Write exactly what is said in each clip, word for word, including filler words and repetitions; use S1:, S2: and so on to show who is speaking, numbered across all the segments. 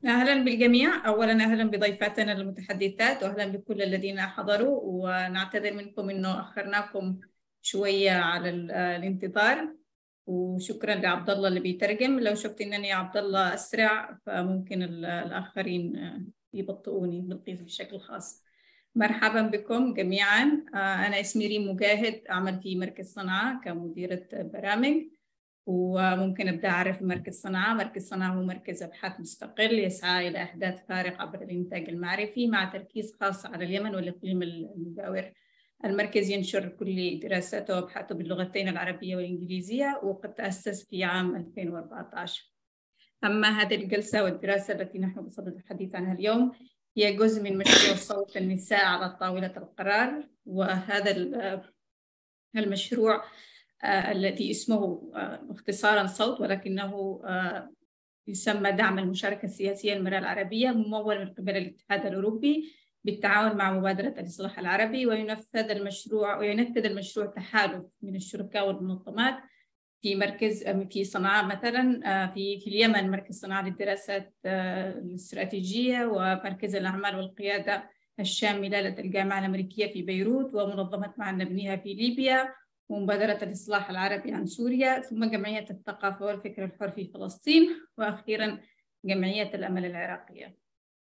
S1: أهلا بالجميع. أولا أهلا بضيفاتنا المتحدثات وأهلا بكل الذين حضروا، ونعتذر منكم أنه أخرناكم شوية على الانتظار، وشكرا لعبد الله اللي بيترجم. لو شفت أنني عبد الله أسرع فممكن الآخرين يبطئوني بالقيس بشكل خاص. مرحبا بكم جميعا. أنا اسمي ريم مجاهد، أعمل في مركز صنعاء كمديرة برامج. وممكن أبدأ أعرف مركز صنعاء. مركز صنعاء هو مركز أبحاث مستقل يسعى إلى إحداث فارق عبر الإنتاج المعرفي مع تركيز خاص على اليمن والإقليم المجاور. المركز ينشر كل دراساته وأبحاثه باللغتين العربية والإنجليزية، وقد تأسس في عام ألفين وأربعة عشر. أما هذه الجلسة والدراسة التي نحن بصدد الحديث عنها اليوم هي جزء من مشروع صوت النساء على طاولة القرار، وهذا المشروع آه الذي اسمه آه اختصارا صوت، ولكنه آه يسمى دعم المشاركة السياسية للمرأة العربية، ممول من قبل الاتحاد الأوروبي بالتعاون مع مبادرة الإصلاح العربي. وينفذ المشروع وينفذ المشروع تحالف من الشركاء والمنظمات في مركز في صنعاء مثلا، في في اليمن مركز صنعاء للدراسات الاستراتيجية، ومركز الأعمال والقيادة الشاملة لدى الجامعة الأمريكية في بيروت، ومنظمة معا نبنيها في ليبيا، ومبادرة الإصلاح العربي عن سوريا، ثم جمعية الثقافة والفكر الحر في فلسطين، وأخيرا جمعية الأمل العراقية.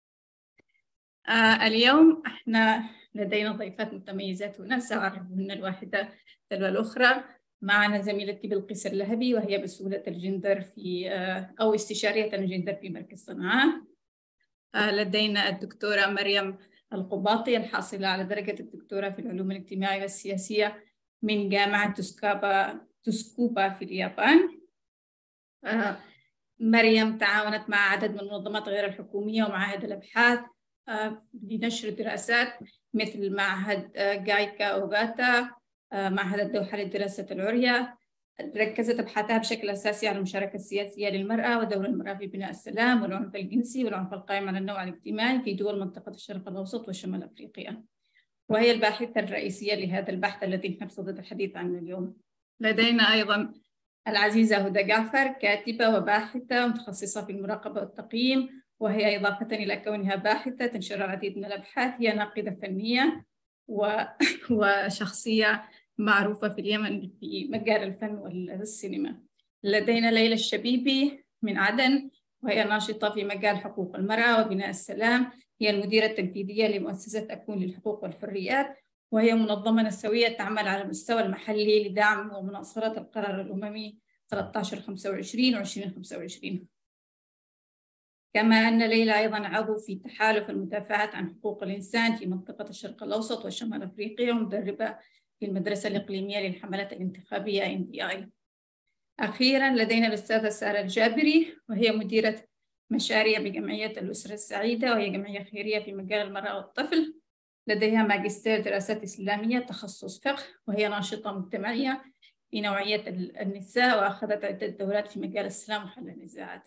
S1: آه اليوم احنا لدينا ضيفات متميزات هنا، سأعرفهن الواحدة تلو الأخرى. معنا زميلتي بلقيس اللهبي، وهي مسؤولة الجندر في آه أو استشارية الجندر في مركز صنعاء. آه لدينا الدكتورة مريم القباطي الحاصلة على درجة الدكتوراه في العلوم الاجتماعية والسياسية من جامعة تسكابا تسكوبا في اليابان. آه مريم تعاونت مع عدد من المنظمات غير الحكومية ومعاهد الأبحاث آه لنشر دراسات مثل معهد آه جايكا أوغاتا، آه معهد الدوحة للدراسة العليا. ركزت أبحاثها بشكل أساسي على المشاركة السياسية للمرأة ودور المرأة في بناء السلام والعنف الجنسي والعنف القائم على النوع الاجتماعي في دول منطقة الشرق الأوسط وشمال أفريقيا، وهي الباحثة الرئيسية لهذا البحث الذي نحن بصدد الحديث عنه اليوم. لدينا أيضا العزيزة هدى جعفر، كاتبة وباحثة متخصصة في المراقبة والتقييم، وهي إضافة إلى كونها باحثة تنشر العديد من الأبحاث هي ناقدة فنية و... وشخصية معروفة في اليمن في مجال الفن والسينما. لدينا ليلى الشبيبي من عدن، وهي ناشطة في مجال حقوق المرأة وبناء السلام. هي المديرة التنفيذية لمؤسسة أكون للحقوق والحريات، وهي منظمة نسوية تعمل على المستوى المحلي لدعم ومناصرة القرار الأممي ثلاثة عشر خمسة وعشرين و عشرين خمسة وعشرين. كما أن ليلى أيضا عضو في تحالف المدافعة عن حقوق الإنسان في منطقة الشرق الأوسط وشمال أفريقيا، ومدربة في المدرسة الإقليمية للحملات الانتخابية إن دي آي. أخيرا لدينا الأستاذة سارة الجابري، وهي مديرة مشاريع بجمعية الأسرة السعيدة، وهي جمعية خيرية في مجال المرأة والطفل. لديها ماجستير دراسات إسلامية تخصص فقه، وهي ناشطة مجتمعية في نوعية النساء، وأخذت عدة دورات في مجال السلام وحل النزاعات.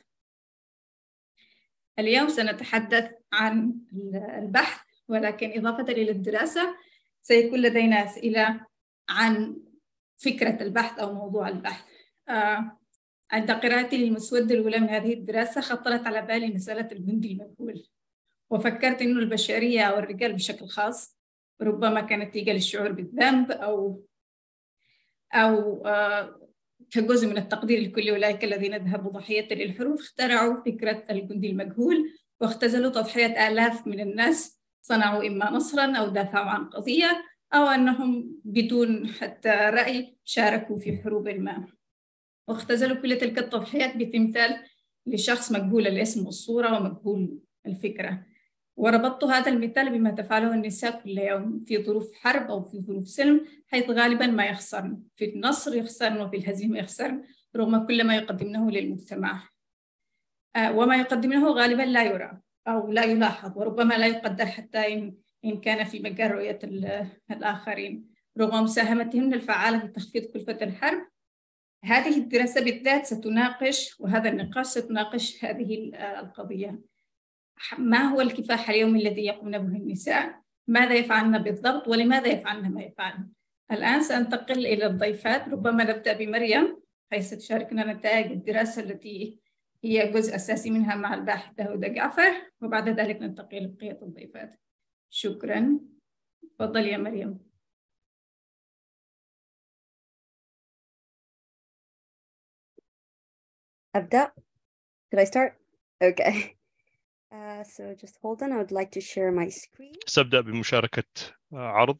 S1: اليوم سنتحدث عن البحث، ولكن إضافة إلى الدراسة سيكون لدينا أسئلة عن فكرة البحث أو موضوع البحث. آه عند قراءتي للمسودة الأولى من هذه الدراسة خطرت على بالي مسألة الجندي المجهول، وفكرت إنه البشرية أو الرجال بشكل خاص ربما كانت تيجي للشعور بالذنب أو أو آه كجزء من التقدير لكل أولئك الذين ذهبوا ضحية للحروب، اخترعوا فكرة الجندي المجهول واختزلوا تضحية آلاف من الناس صنعوا إما نصرا أو دافعوا عن قضية، أو أنهم بدون حتى رأي شاركوا في حروب ما، واختزلوا كل تلك التضحيات بتمثال لشخص مجهول الاسم والصورة ومجهول الفكرة. وربطت هذا المثال بما تفعله النساء كل يوم في ظروف حرب أو في ظروف سلم، حيث غالباً ما يخسرن، في النصر يخسرن وفي الهزيمة يخسرن رغم كل ما يقدمنه للمجتمع. آه وما يقدمنه غالباً لا يرى أو لا يلاحظ، وربما لا يقدر حتى إن, إن كان في مجال رؤية الآخرين رغم مساهمتهن الفعالة في تخفيض كلفة الحرب. هذه الدراسة بالذات ستناقش، وهذا النقاش ستناقش هذه القضية. ما هو الكفاح اليومي الذي يقومن به النساء؟ ماذا يفعلن بالضبط؟ ولماذا يفعلن ما يفعلن؟ الآن سأنتقل إلى الضيفات. ربما نبدأ بمريم حيث تشاركنا نتائج الدراسة التي هي جزء أساسي منها مع الباحثة هدى جعفر، وبعد ذلك ننتقل لبقية الضيفات. شكرا. تفضل يا مريم.
S2: أبدأ. Should I start? Okay. Uh, so just hold on. I would like to share my screen.
S3: سأبدأ بمشاركة عرض.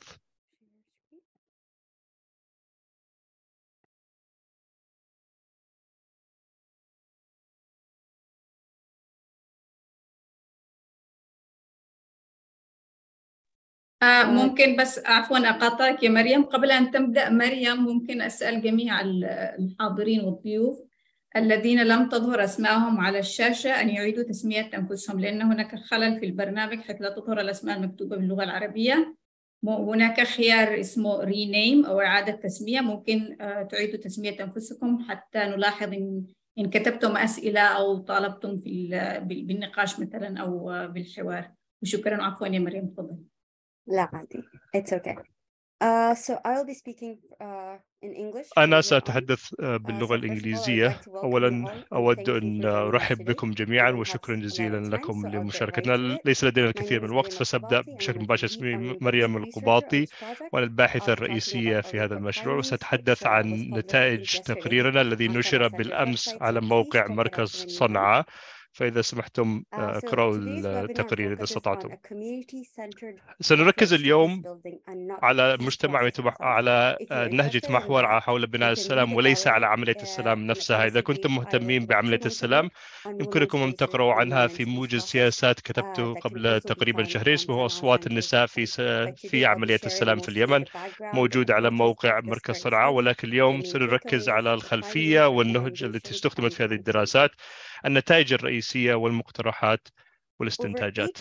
S1: آه ممكن بس عفوا أقاطعك يا مريم، قبل أن تبدأ مريم ممكن أسأل جميع الحاضرين والضيوف الذين لم تظهر أسمائهم على الشاشة أن يعيدوا تسمية أنفسهم، لأن هناك خلل في البرنامج حيث لا تظهر الأسماء المكتوبة باللغة العربية. هناك خيار اسمه رينيم أو إعادة تسمية، ممكن تعيدوا تسمية أنفسكم حتى نلاحظ إن إن كتبتم أسئلة أو طالبتم في بالنقاش مثلا أو بالحوار. وشكرا. عفوا يا مريم، تفضل.
S2: لا عادي. It's okay. Uh, so I'll be speaking uh, in English.
S3: أنا سأتحدث باللغة الإنجليزية. أولاً أود أن أرحب بكم جميعاً وشكراً جزيلاً لكم لمشاركتنا. ليس لدينا الكثير من الوقت فسأبدأ بشكل مباشر. اسمي مريم القباطي وأنا الباحثة الرئيسية في هذا المشروع، وسأتحدث عن نتائج تقريرنا الذي نشر بالأمس على موقع مركز صنعاء، فإذا سمحتم اقرأوا التقرير إذا استطعتم. سنركز اليوم على مجتمع على نهج يتمحور حول بناء السلام وليس على عملية السلام نفسها. إذا كنتم مهتمين بعملية السلام يمكنكم أن تقرأوا عنها في موجز سياسات كتبته قبل تقريبا شهرين اسمه أصوات النساء في في عملية السلام في اليمن، موجود على موقع مركز صنعاء. ولكن اليوم سنركز على الخلفية والنهج التي استخدمت في هذه الدراسات، النتائج الرئيسية والمقترحات والاستنتاجات.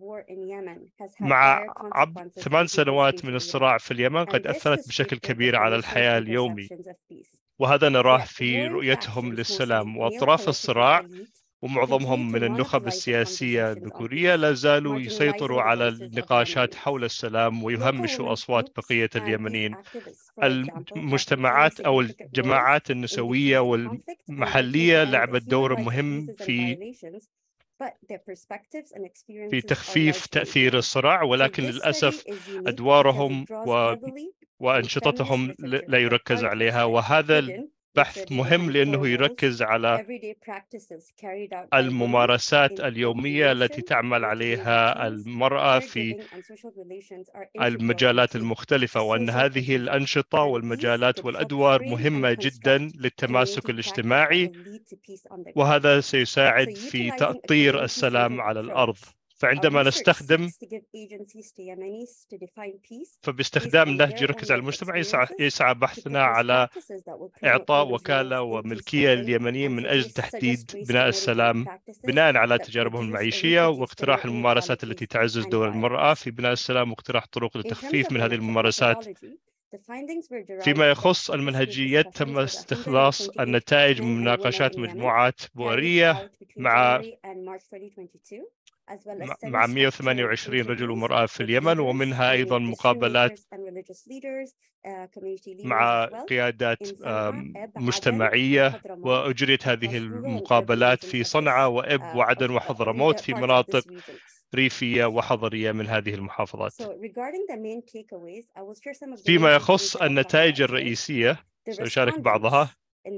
S3: مع عبر ثمان سنوات من الصراع في اليمن قد أثرت بشكل كبير على الحياة اليومي، وهذا نراه في رؤيتهم للسلام. وأطراف الصراع ومعظمهم من النخب السياسية الذكورية لا زالوا يسيطروا على النقاشات حول السلام ويهمشوا أصوات بقية اليمنيين. المجتمعات أو الجماعات النسوية والمحلية لعبت دور مهم في في تخفيف تأثير الصراع، ولكن للأسف أدوارهم و... وأنشطتهم لا يركز عليها. وهذا البحث مهم لأنه يركز على الممارسات اليومية التي تعمل عليها المرأة في المجالات المختلفة، وأن هذه الأنشطة والمجالات والأدوار مهمة جدا للتماسك الاجتماعي، وهذا سيساعد في تأطير السلام على الأرض. فعندما نستخدم فباستخدام نهج يركز على المجتمع يسعى, يسعى بحثنا على إعطاء وكالة وملكية لليمنيين من أجل تحديد بناء السلام بناء على تجاربهم المعيشية، واقتراح الممارسات التي تعزز دور المرأة في بناء السلام، واقتراح طرق للتخفيف من هذه الممارسات. فيما يخص المنهجية تم استخلاص النتائج من مناقشات مجموعات بؤرية مع مع مئة وثمانية وعشرين رجل ومرأة في اليمن، ومنها أيضا مقابلات مع قيادات مجتمعية، وأجريت هذه المقابلات في صنعاء وإب وعدن وحضرموت في مناطق ريفية وحضرية من هذه المحافظات. فيما يخص النتائج الرئيسية سأشارك بعضها.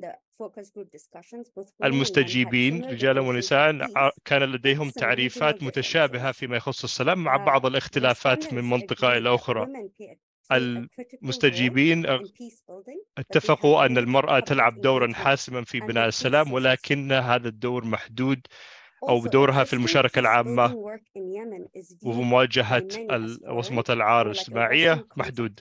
S3: المستجيبين رجالا ونساء كان لديهم تعريفات متشابهة فيما يخص السلام مع بعض الاختلافات من منطقة إلى أخرى. المستجيبين اتفقوا أن المرأة تلعب دورا حاسما في بناء السلام، ولكن هذا الدور محدود، أو دورها في المشاركة العامة ومواجهة وصمة العار الاجتماعية محدود.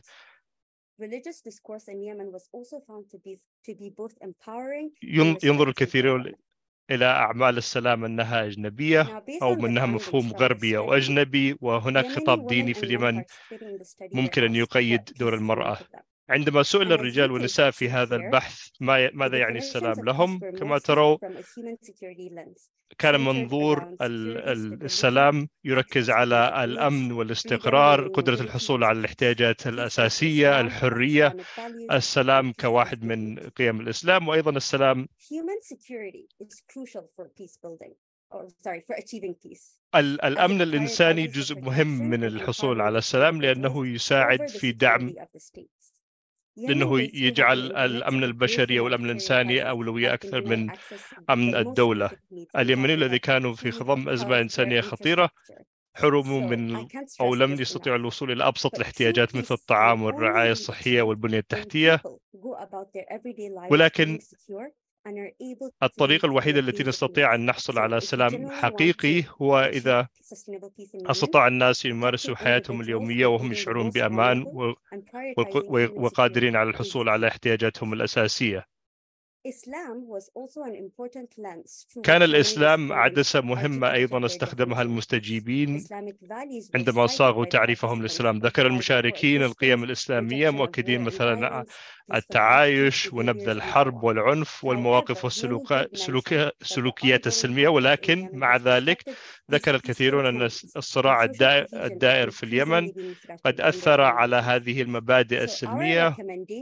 S3: ينظر الكثيرون إلى أعمال السلام أنها أجنبية أو منها مفهوم غربي أو أجنبي، وهناك خطاب ديني في اليمن ممكن أن يقيد دور المرأة. عندما سئل الرجال والنساء في هذا البحث ماذا يعني السلام لهم، كما تروا كان منظور السلام يركز على الأمن والاستقرار، قدرة الحصول على الاحتياجات الأساسية، الحرية، السلام كواحد من قيم الإسلام، وأيضا السلام الأمن الإنساني جزء مهم من الحصول على السلام، لأنه يساعد في دعم لأنه يجعل الأمن البشري والأمن الإنساني أولوية أكثر من أمن الدولة. اليمنيين الذين كانوا في خضم أزمة إنسانية خطيرة حرموا من أو لم يستطيعوا الوصول إلى أبسط الاحتياجات مثل الطعام والرعاية الصحية والبنية التحتية، ولكن الطريقة الوحيدة التي نستطيع أن نحصل على سلام حقيقي هو إذا استطاع الناس يمارسوا حياتهم اليومية وهم يشعرون بأمان وقادرين على الحصول على احتياجاتهم الأساسية. كان الإسلام عدسة مهمة أيضا استخدمها المستجيبين عندما صاغوا تعريفهم للإسلام. ذكر المشاركين القيم الإسلامية مؤكدين مثلا التعايش ونبذ الحرب والعنف والمواقف والسلوكيات السلمية، ولكن مع ذلك ذكر الكثيرون أن الصراع الدائر في اليمن قد أثر على هذه المبادئ السلمية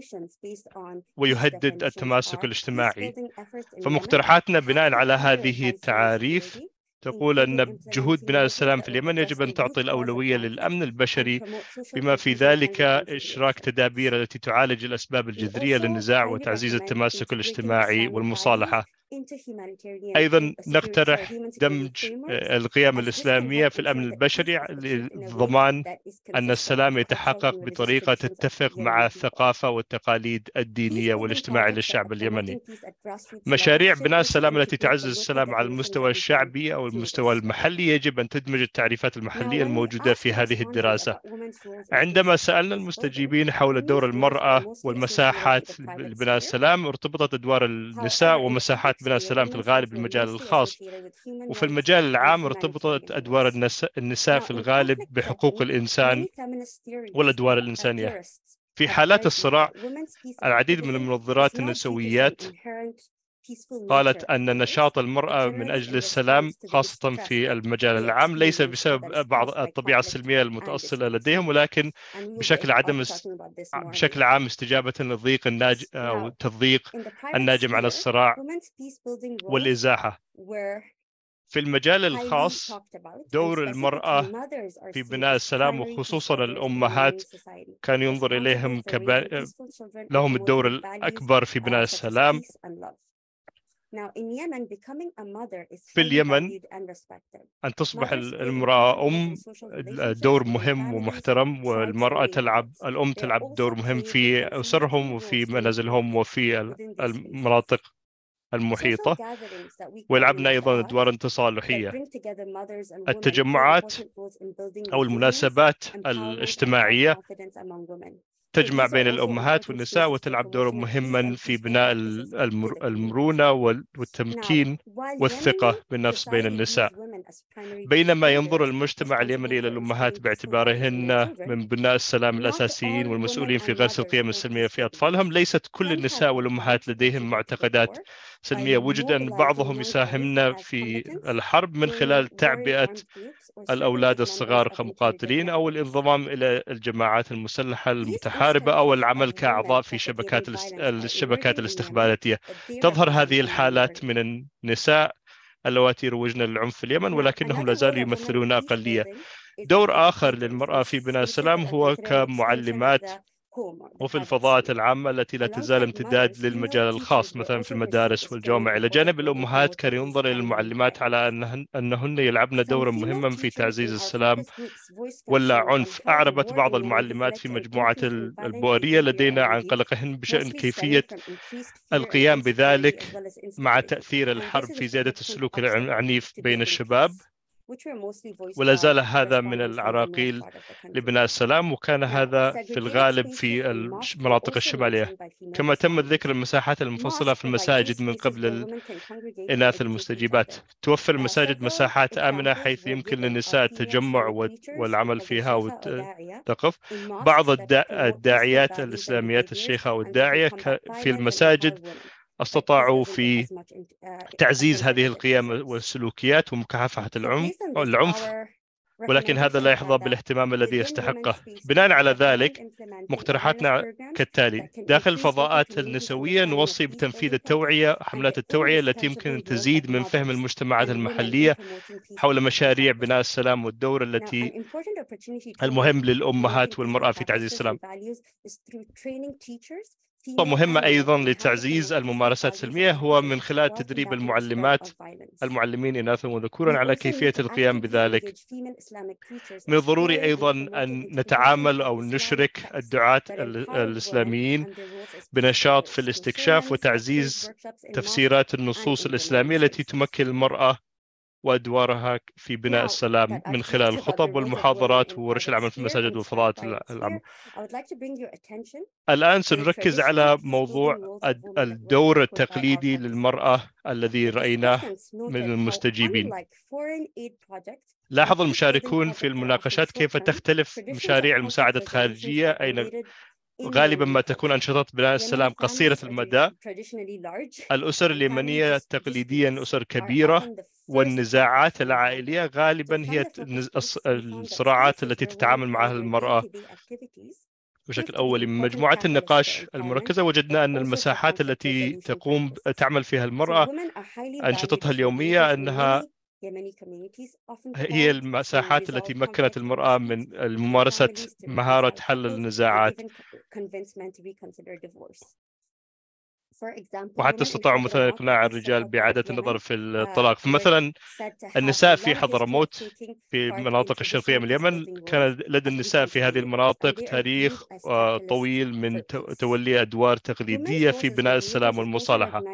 S3: ويهدد التماسك الاجتماعي. فمقترحاتنا بناء على هذه التعاريف تقول أن جهود بناء السلام في اليمن يجب أن تعطي الأولوية للأمن البشري، بما في ذلك إشراك تدابير التي تعالج الأسباب الجذرية للنزاع وتعزيز التماسك الاجتماعي والمصالحة. أيضا نقترح دمج القيم الإسلامية في الأمن البشري لضمان أن السلام يتحقق بطريقة تتفق مع الثقافة والتقاليد الدينية والاجتماعية للشعب اليمني. مشاريع بناء السلام التي تعزز السلام على المستوى الشعبي أو المستوى المحلي يجب أن تدمج التعريفات المحلية الموجودة في هذه الدراسة. عندما سألنا المستجيبين حول دور المرأة والمساحات لبناء السلام، ارتبطت أدوار النساء ومساحات بناء السلام في الغالب بالمجال الخاص، وفي المجال العام ارتبطت أدوار النساء في الغالب بحقوق الإنسان والأدوار الإنسانية. في حالات الصراع، العديد من المنظرات النسويات قالت أن نشاط المرأة من أجل السلام خاصة في المجال العام ليس بسبب بعض الطبيعة السلمية المتأصلة لديهم، ولكن بشكل عدم بشكل عام استجابة للضيق الناج أو تضييق الناجم عن الصراع والإزاحة. في المجال الخاص، دور المرأة في بناء السلام وخصوصا الأمهات كان ينظر إليهم كبا... لهم الدور الأكبر في بناء السلام. في اليمن أن تصبح المرأة أم دور مهم ومحترم، والمرأة تلعب الأم تلعب دور مهم في أسرهم وفي منازلهم وفي المناطق المحيطة، ويلعبنا أيضا أدوار تصالحية. التجمعات أو المناسبات الاجتماعية تجمع بين الأمهات والنساء وتلعب دورا مهما في بناء المرونة والتمكين والثقة بالنفس بين النساء. بينما ينظر المجتمع اليمني إلى الأمهات باعتبارهن من بناء السلام الأساسيين والمسؤولين في غرس القيم السلمية في أطفالهم، ليست كل النساء والأمهات لديهم معتقدات سلمية. وجد أن بعضهم يساهمن في الحرب من خلال تعبئة الأولاد الصغار كمقاتلين أو الانضمام إلى الجماعات المسلحة المتحاربة أو العمل كأعضاء في شبكات الشبكات الاستخباراتية. تظهر هذه الحالات من النساء اللواتي روجن للعنف في اليمن، ولكنهم لا زالوا يمثلون أقلية. دور آخر للمرأة في بناء السلام هو كمعلمات وفي الفضاءات العامة التي لا تزال امتداد للمجال الخاص، مثلا في المدارس والجوامع. إلى جانب الأمهات كان ينظر إلى المعلمات على أنهن, أنهن يلعبن دورا مهما في تعزيز السلام ولا عنف. أعربت بعض المعلمات في مجموعة البؤرية لدينا عن قلقهن بشأن كيفية القيام بذلك مع تأثير الحرب في زيادة السلوك العنيف بين الشباب. ولا زال هذا من العراقيل لبناء السلام، وكان هذا في الغالب في المناطق الشمالية. كما تم ذكر المساحات المنفصلة في المساجد من قبل الإناث المستجيبات. توفر المساجد مساحات آمنة حيث يمكن للنساء التجمع والعمل فيها والثقف. بعض الداعيات الإسلاميات الشيخة والداعية في المساجد استطاعوا في تعزيز هذه القيم والسلوكيات ومكافحة العنف، ولكن هذا لا يحظى بالاهتمام الذي يستحقه. بناء على ذلك مقترحاتنا كالتالي: داخل الفضاءات النسوية نوصي بتنفيذ التوعية، حملات التوعية التي يمكن أن تزيد من فهم المجتمعات المحلية حول مشاريع بناء السلام والدور التي المهم للأمهات والمرأة في تعزيز السلام. نقطة مهمة أيضا لتعزيز الممارسات السلمية هو من خلال تدريب المعلمات المعلمين إناثا وذكورا على كيفية القيام بذلك. من الضروري أيضا أن نتعامل أو نشرك الدعاة الإسلاميين بنشاط في الاستكشاف وتعزيز تفسيرات النصوص الإسلامية التي تمكن المرأة وأدوارها في بناء السلام من خلال الخطب والمحاضرات وورش العمل في المساجد والفضاءات العامة. الآن سنركز على موضوع الدور التقليدي للمرأة الذي رأيناه من المستجيبين. لاحظ المشاركون في المناقشات كيف تختلف مشاريع المساعدة الخارجية، أين غالبا ما تكون أنشطة بناء السلام قصيرة المدى. الأسر اليمنية تقليديا أسر كبيرة، والنزاعات العائلية غالبا هي الصراعات التي تتعامل معها المرأة بشكل أولي. من مجموعة النقاش المركزة وجدنا أن المساحات التي تقوم تعمل فيها المرأة أنشطتها اليومية أنها هي المساحات التي مكنت المرأة من ممارسة مهارة حل النزاعات، وحتى استطاعوا مثلا إقناع الرجال بإعادة النظر في الطلاق. فمثلا النساء في حضرموت في المناطق الشرقية من اليمن كان لدى النساء في هذه المناطق تاريخ طويل من تولي أدوار تقليدية في بناء السلام والمصالحة.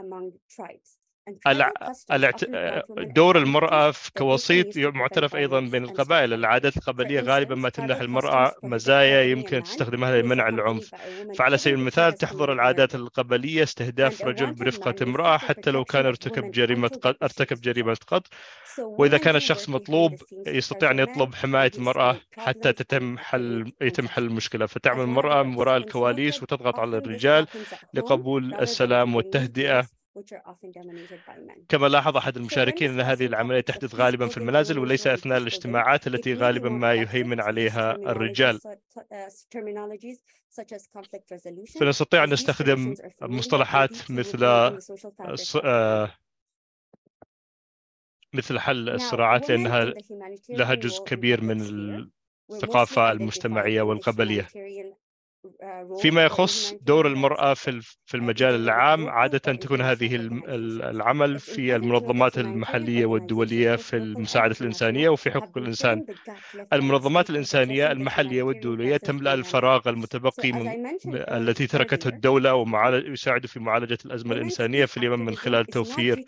S3: دور المرأة كوسيط معترف أيضا بين القبائل. العادات القبلية غالبا ما تمنح المرأة مزايا يمكن تستخدمها لمنع العنف. فعلى سبيل المثال تحظر العادات القبلية استهداف رجل برفقة امرأة حتى لو كان ارتكب جريمة قتل ارتكب جريمة قتل، وإذا كان الشخص مطلوب يستطيع أن يطلب حماية المرأة حتى تتم حل يتم حل المشكلة. فتعمل المرأة من وراء الكواليس وتضغط على الرجال لقبول السلام والتهدئة. كما لاحظ أحد المشاركين أن هذه العملية تحدث غالبا في المنازل وليس أثناء الاجتماعات التي غالبا ما يهيمن عليها الرجال. فنستطيع أن نستخدم مصطلحات مثل مثل حل الصراعات لأنها لها جزء كبير من الثقافة المجتمعية والقبلية. فيما يخص دور المرأة في في المجال العام، عادة تكون هذه العمل في المنظمات المحلية والدولية في المساعدة الإنسانية وفي حقوق الإنسان. المنظمات الإنسانية المحلية والدولية تملأ الفراغ المتبقي من التي تركته الدولة ويساعد في معالجة الأزمة الإنسانية في اليمن من خلال توفير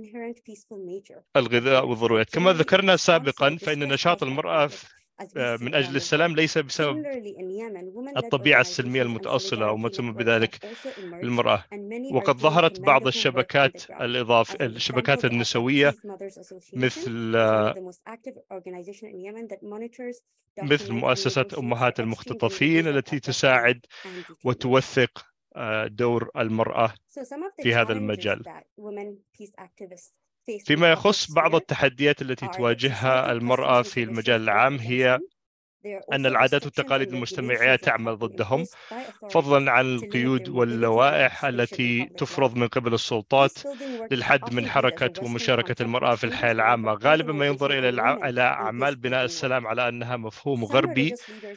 S3: الغذاء والضروريات. كما ذكرنا سابقا فإن نشاط المرأة من أجل السلام ليس بسبب الطبيعة السلمية المتأصلة أو ما تسمى بذلك للمرأة، وقد ظهرت بعض الشبكات الإضافية الشبكات النسوية مثل مثل مؤسسة أمهات المختطفين التي تساعد وتوثق دور المرأة في هذا المجال. فيما يخص بعض التحديات التي تواجهها المرأة في المجال العام هي أن العادات والتقاليد المجتمعية تعمل ضدهم، فضلا عن القيود واللوائح التي تفرض من قبل السلطات للحد من حركة ومشاركة المرأة في الحياة العامة. غالبا ما ينظر إلى الع... إلى أعمال بناء السلام على أنها مفهوم غربي.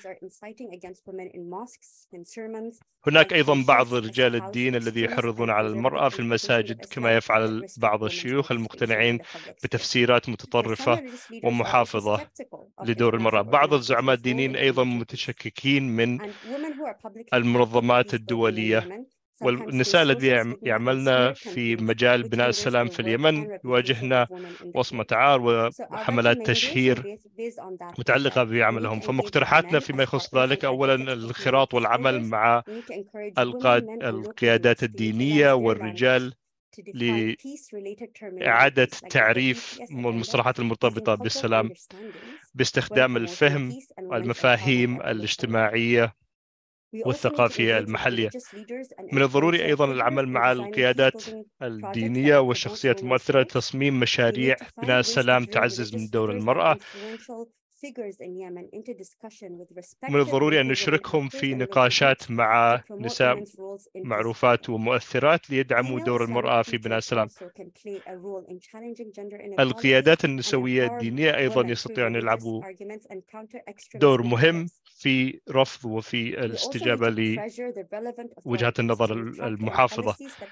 S3: هناك أيضا بعض رجال الدين الذي يحرضون على المرأة في المساجد كما يفعل بعض الشيوخ المقتنعين بتفسيرات متطرفة ومحافظة لدور المرأة. بعض الزعماء الدينيين أيضا متشككين من المنظمات الدولية والنساء الذين يعملن في مجال بناء السلام في اليمن يواجهن وصمة عار وحملات تشهير متعلقة بعملهم. فمقترحاتنا فيما يخص ذلك: أولا الانخراط والعمل مع القيادات الدينية والرجال لإعادة تعريف المصطلحات المرتبطة بالسلام باستخدام الفهم والمفاهيم الاجتماعية والثقافية المحلية. من الضروري أيضا العمل مع القيادات الدينية والشخصيات المؤثرة لتصميم مشاريع بناء السلام تعزز من دور المرأة. من الضروري أن نشركهم في نقاشات مع نساء معروفات ومؤثرات ليدعموا دور المرأة في بناء السلام. القيادات النسوية الدينية أيضا يستطيعون أن يلعبوا دور مهم في رفض وفي الاستجابة لوجهات النظر المحافظة.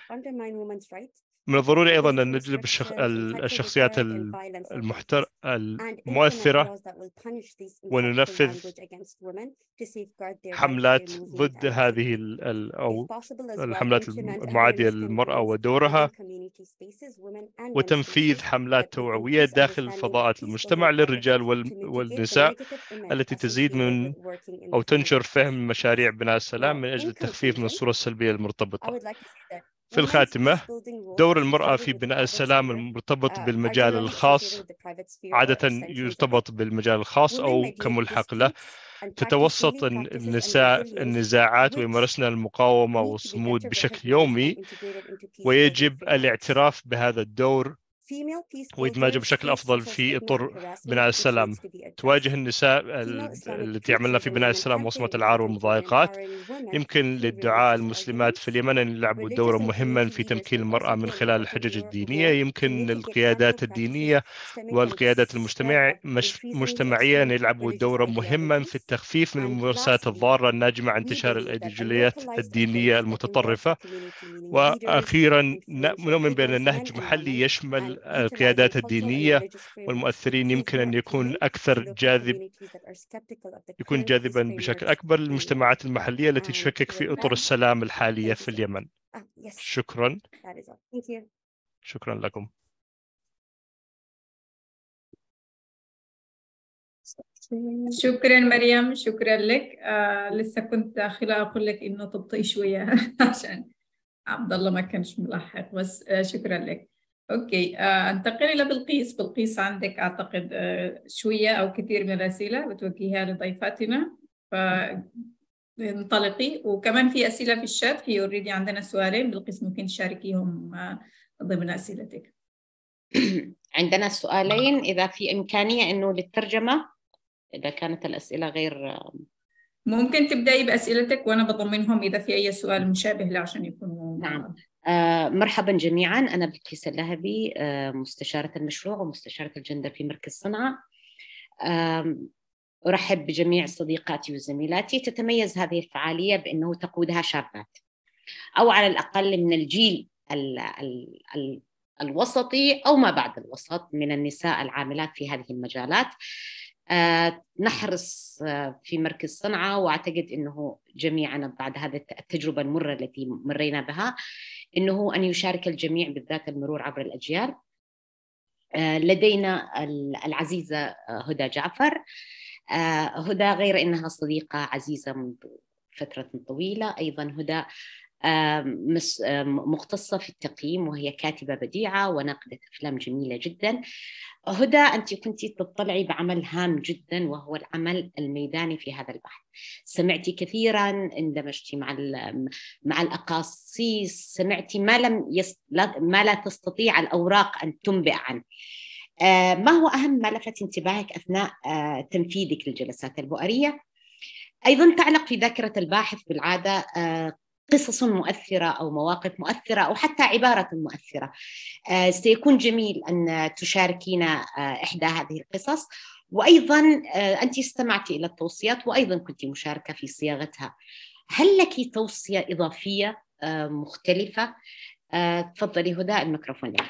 S3: من الضروري أيضا أن نجلب الشخ... الشخصيات المحتر... المؤثرة وننفذ حملات ضد هذه ال... أو الحملات المعادية للمرأة ودورها، وتنفيذ حملات توعوية داخل فضاءات المجتمع للرجال وال... والنساء التي تزيد من أو تنشر فهم مشاريع بناء السلام من أجل التخفيف من الصورة السلبية المرتبطة. في الخاتمة، دور المرأة في بناء السلام المرتبط بالمجال الخاص عادة يرتبط بالمجال الخاص أو كملحق له. تتوسط النساء النزاعات ويمارسن المقاومة والصمود بشكل يومي، ويجب الاعتراف بهذا الدور وإدماجه بشكل أفضل في إطار بناء السلام. تواجه النساء التي يعملن في بناء السلام وصمة العار والمضايقات. يمكن للدعاة المسلمات في اليمن أن يلعبوا دورا مهما في تمكين المرأة من خلال الحجج الدينية. يمكن للقيادات الدينية والقيادات المجتمعية أن يلعبوا دورا مهما في التخفيف من الممارسات الضارة الناجمة عن انتشار الأيديولوجيات الدينية المتطرفة. وأخيرا، نؤمن بأن النهج محلي يشمل القيادات الدينية والمؤثرين يمكن أن يكون أكثر جاذب يكون جاذبا بشكل أكبر للمجتمعات المحلية التي تشكك في أطر السلام الحالية في اليمن. شكرا. شكرا لكم.
S1: شكرا مريم، شكرا لك. آه لسه كنت داخلة أقول لك إنه تبطئي شوية عشان عبد الله ما كانش ملاحق، بس آه شكرا لك. أوكي، آه انتقل إلى بلقيس. بلقيس عندك أعتقد آه شوية أو كثير من الأسئلة بتوجهها لضيفاتنا، فانطلقي. وكمان في أسئلة في الشات، في أوريدي عندنا سؤالين. بلقيس ممكن تشاركيهم آه ضمن أسئلتك.
S4: عندنا سؤالين إذا في إمكانية إنه للترجمة، إذا كانت الأسئلة غير
S1: ممكن تبدأي بأسئلتك وأنا بضمنهم إذا في أي سؤال مشابه له عشان يكونوا.
S4: نعم. آه مرحبا جميعا، أنا بلقيس اللهبي، آه مستشارة المشروع ومستشارة الجندر في مركز صنعاء. آه أرحب بجميع صديقاتي وزميلاتي. تتميز هذه الفعالية بأنه تقودها شابات، أو على الأقل من الجيل ال ال ال الوسطي أو ما بعد الوسط من النساء العاملات في هذه المجالات. آه نحرص آه في مركز صنعاء، وأعتقد أنه جميعنا بعد هذه التجربة المرة التي مرينا بها أنه أن يشارك الجميع بالذات المرور عبر الأجيال. آه لدينا العزيزة آه هدى جعفر. آه هدى غير أنها صديقة عزيزة منذ فترة طويلة، أيضا هدى آه مختصة في التقييم، وهي كاتبة بديعة وناقدة أفلام جميلة جدا. هدى، أنت كنت تطلعي بعمل هام جدا وهو العمل الميداني في هذا البحث. سمعتي كثيرا، اندمجتي مع مع الأقاصيص، سمعتي ما لم يست... ما لا تستطيع الأوراق أن تنبئ عنه. آه ما هو أهم ما لفت انتباهك أثناء آه تنفيذك للجلسات البؤرية؟ أيضا تعلق في ذاكرة الباحث بالعادة آه قصص مؤثرة أو مواقف مؤثرة أو حتى عبارة مؤثرة. آه سيكون جميل أن تشاركينا آه إحدى هذه القصص. وأيضا آه أنت استمعتي إلى التوصيات وأيضا كنت مشاركة في صياغتها. هل لك توصية إضافية آه مختلفة؟ آه تفضلي هدى، الميكروفون لك.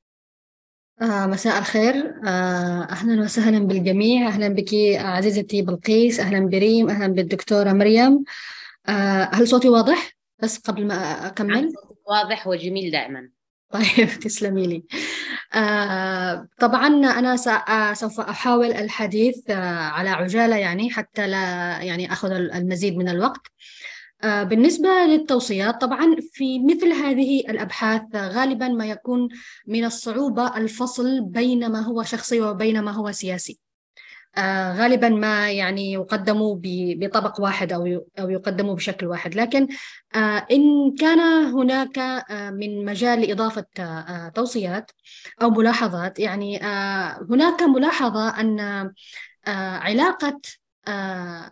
S5: آه مساء الخير، آه أهلا وسهلا بالجميع. أهلا بك عزيزتي بلقيس، أهلا بريم، أهلا بالدكتورة مريم. آه هل صوتي واضح؟ بس قبل ما أكمل.
S4: واضح وجميل دائما.
S5: طيب تسلمي لي. آه طبعا أنا سوف أحاول الحديث آه على عجالة يعني حتى لا يعني أخذ المزيد من الوقت. آه بالنسبة للتوصيات، طبعا في مثل هذه الأبحاث غالبا ما يكون من الصعوبة الفصل بين ما هو شخصي وبين ما هو سياسي. آه غالبا ما يعني يقدموا بطبق واحد أو أو يقدموا بشكل واحد، لكن آه إن كان هناك آه من مجال لإضافة آه توصيات أو ملاحظات، يعني آه هناك ملاحظة أن آه علاقة آه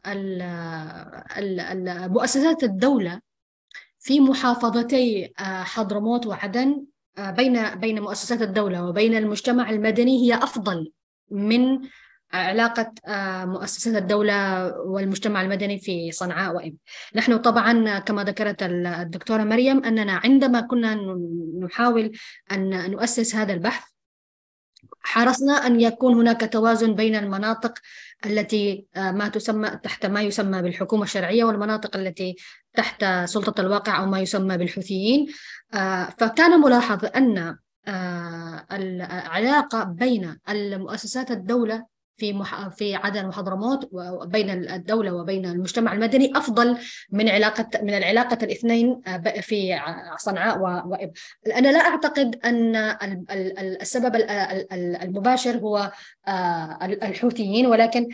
S5: مؤسسات الدولة في محافظتي آه حضرموت وعدن آه بين بين مؤسسات الدولة وبين المجتمع المدني هي أفضل من علاقة مؤسسات الدولة والمجتمع المدني في صنعاء وإب. نحن طبعا كما ذكرت الدكتورة مريم أننا عندما كنا نحاول أن نؤسس هذا البحث حرصنا أن يكون هناك توازن بين المناطق التي ما تسمى تحت ما يسمى بالحكومة الشرعية والمناطق التي تحت سلطة الواقع أو ما يسمى بالحوثيين. فكان ملاحظ أن العلاقة بين المؤسسات الدولة في مح... في عدن وحضرموت وبين الدولة وبين المجتمع المدني أفضل من علاقة من العلاقة الاثنين في صنعاء وإب. أنا لا أعتقد أن السبب المباشر هو الحوثيين، ولكن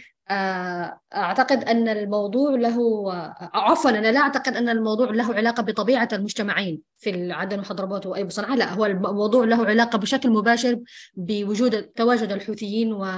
S5: أعتقد أن الموضوع له عفوا أنا لا أعتقد أن الموضوع له علاقة بطبيعة المجتمعين في عدن وحضرموت وأيب وصنعاء، لا، هو الموضوع له علاقة بشكل مباشر بوجود تواجد الحوثيين و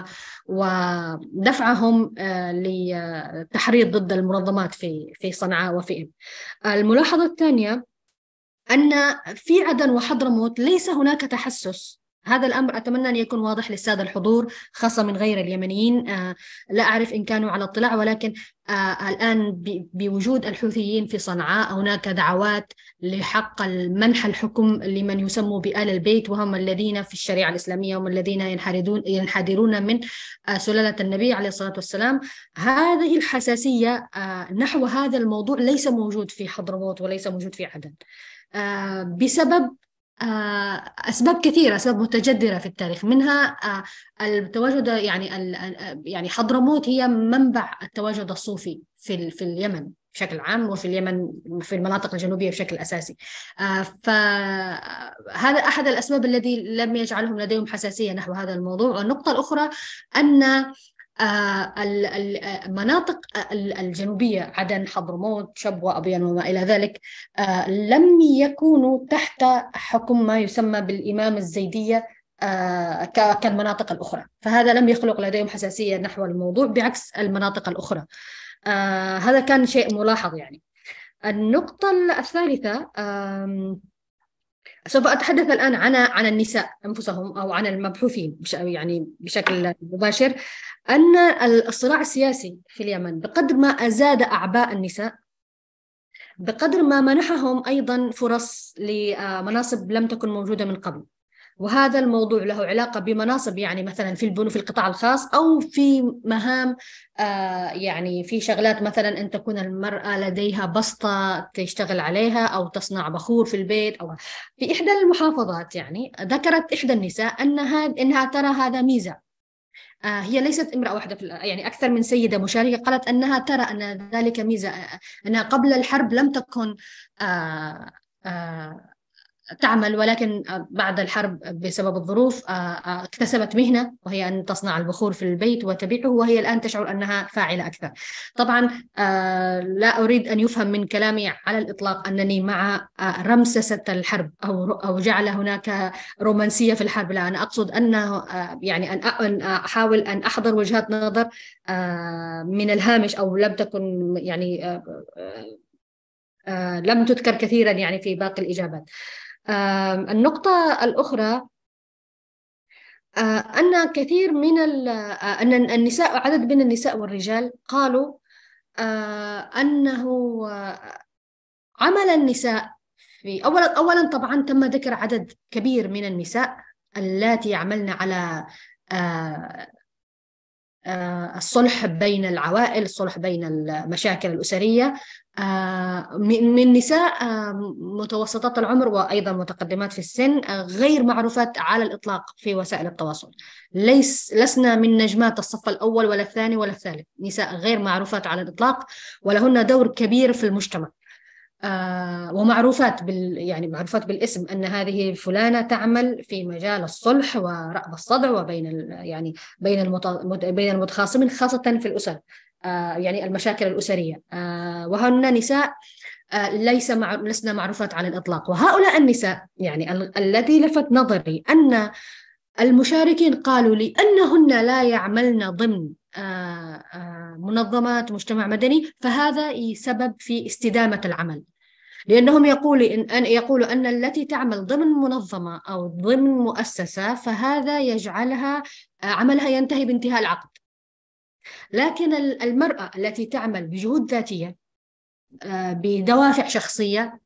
S5: ودفعهم للتحريض ضد المنظمات في في صنعاء وفي إب. الملاحظة الثانية أن في عدن وحضرموت ليس هناك تحسس. هذا الأمر أتمنى أن يكون واضح للسادة الحضور خاصة من غير اليمنيين. آه لا أعرف إن كانوا على اطلاع، ولكن آه الآن بوجود الحوثيين في صنعاء هناك دعوات لحق المنح الحكم لمن يسموا بآل البيت، وهم الذين في الشريعة الإسلامية هم الذين ينحدرون ينحدرون من آه سلالة النبي عليه الصلاة والسلام. هذه الحساسية آه نحو هذا الموضوع ليس موجود في حضرموت وليس موجود في عدن آه بسبب أسباب كثيرة، أسباب متجدرة في التاريخ، منها التواجد يعني يعني حضرموت هي منبع التواجد الصوفي في في اليمن بشكل عام وفي اليمن في المناطق الجنوبية بشكل أساسي. فهذا أحد الأسباب الذي لم يجعلهم لديهم حساسية نحو هذا الموضوع. والنقطة الأخرى أن المناطق الجنوبية عدن حضرموت شبوة أبيان وما إلى ذلك لم يكونوا تحت حكم ما يسمى بالإمام الزيدية كالمناطق الأخرى، فهذا لم يخلق لديهم حساسية نحو الموضوع بعكس المناطق الأخرى. هذا كان شيء ملاحظ يعني. النقطة الثالثة سوف أتحدث الآن عن عن النساء أنفسهم أو عن المبحوثين يعني بشكل مباشر. أن الصراع السياسي في اليمن بقدر ما أزاد أعباء النساء بقدر ما منحهم أيضا فرص لمناصب لم تكن موجودة من قبل، وهذا الموضوع له علاقة بمناصب يعني مثلا في البنوك في القطاع الخاص أو في مهام آه يعني في شغلات مثلا أن تكون المرأة لديها بسطة تشتغل عليها أو تصنع بخور في البيت. أو في إحدى المحافظات يعني ذكرت إحدى النساء أنها إنها ترى هذا ميزة. آه هي ليست امرأة واحدة في يعني أكثر من سيدة مشاركة قالت أنها ترى أن ذلك ميزة، أنها قبل الحرب لم تكن آه آه تعمل، ولكن بعد الحرب بسبب الظروف اكتسبت مهنة وهي أن تصنع البخور في البيت وتبيعه، وهي الآن تشعر أنها فاعلة أكثر. طبعا لا أريد أن يفهم من كلامي على الإطلاق أنني مع رمسسة الحرب أو أو جعل هناك رومانسية في الحرب، لا، أنا أقصد أنه يعني أن أحاول أن أحضر وجهات نظر من الهامش أو لم تكن يعني لم تذكر كثيرا يعني في باقي الإجابات. النقطة الأخرى أن كثير من أن النساء عدد من النساء والرجال قالوا أنه عمل النساء في أولا أولا طبعا تم ذكر عدد كبير من النساء اللاتي يعملن على الصلح بين العوائل، الصلح بين المشاكل الأسرية، من نساء متوسطات العمر وأيضا متقدمات في السن غير معروفات على الإطلاق في وسائل التواصل. ليس لسنا من نجمات الصف الأول ولا الثاني ولا الثالث، نساء غير معروفات على الإطلاق ولهن دور كبير في المجتمع. آه ومعروفات بال يعني معروفات بالاسم أن هذه فلانة تعمل في مجال الصلح ورأب الصدع وبين ال يعني بين المت بين المتخاصمين خاصة في الأسر، آه يعني المشاكل الأسرية، آه وهن نساء آه ليس مع لسنا معروفات على الإطلاق. وهؤلاء النساء يعني ال الذي لفت نظري أن المشاركين قالوا لي أنهن لا يعملن ضمن آه آه منظمات مجتمع مدني، فهذا سبب في استدامة العمل، لأنهم يقولوا إن أن يقولوا أن التي تعمل ضمن منظمة أو ضمن مؤسسة فهذا يجعلها عملها ينتهي بانتهاء العقد، لكن المرأة التي تعمل بجهود ذاتية بدوافع شخصية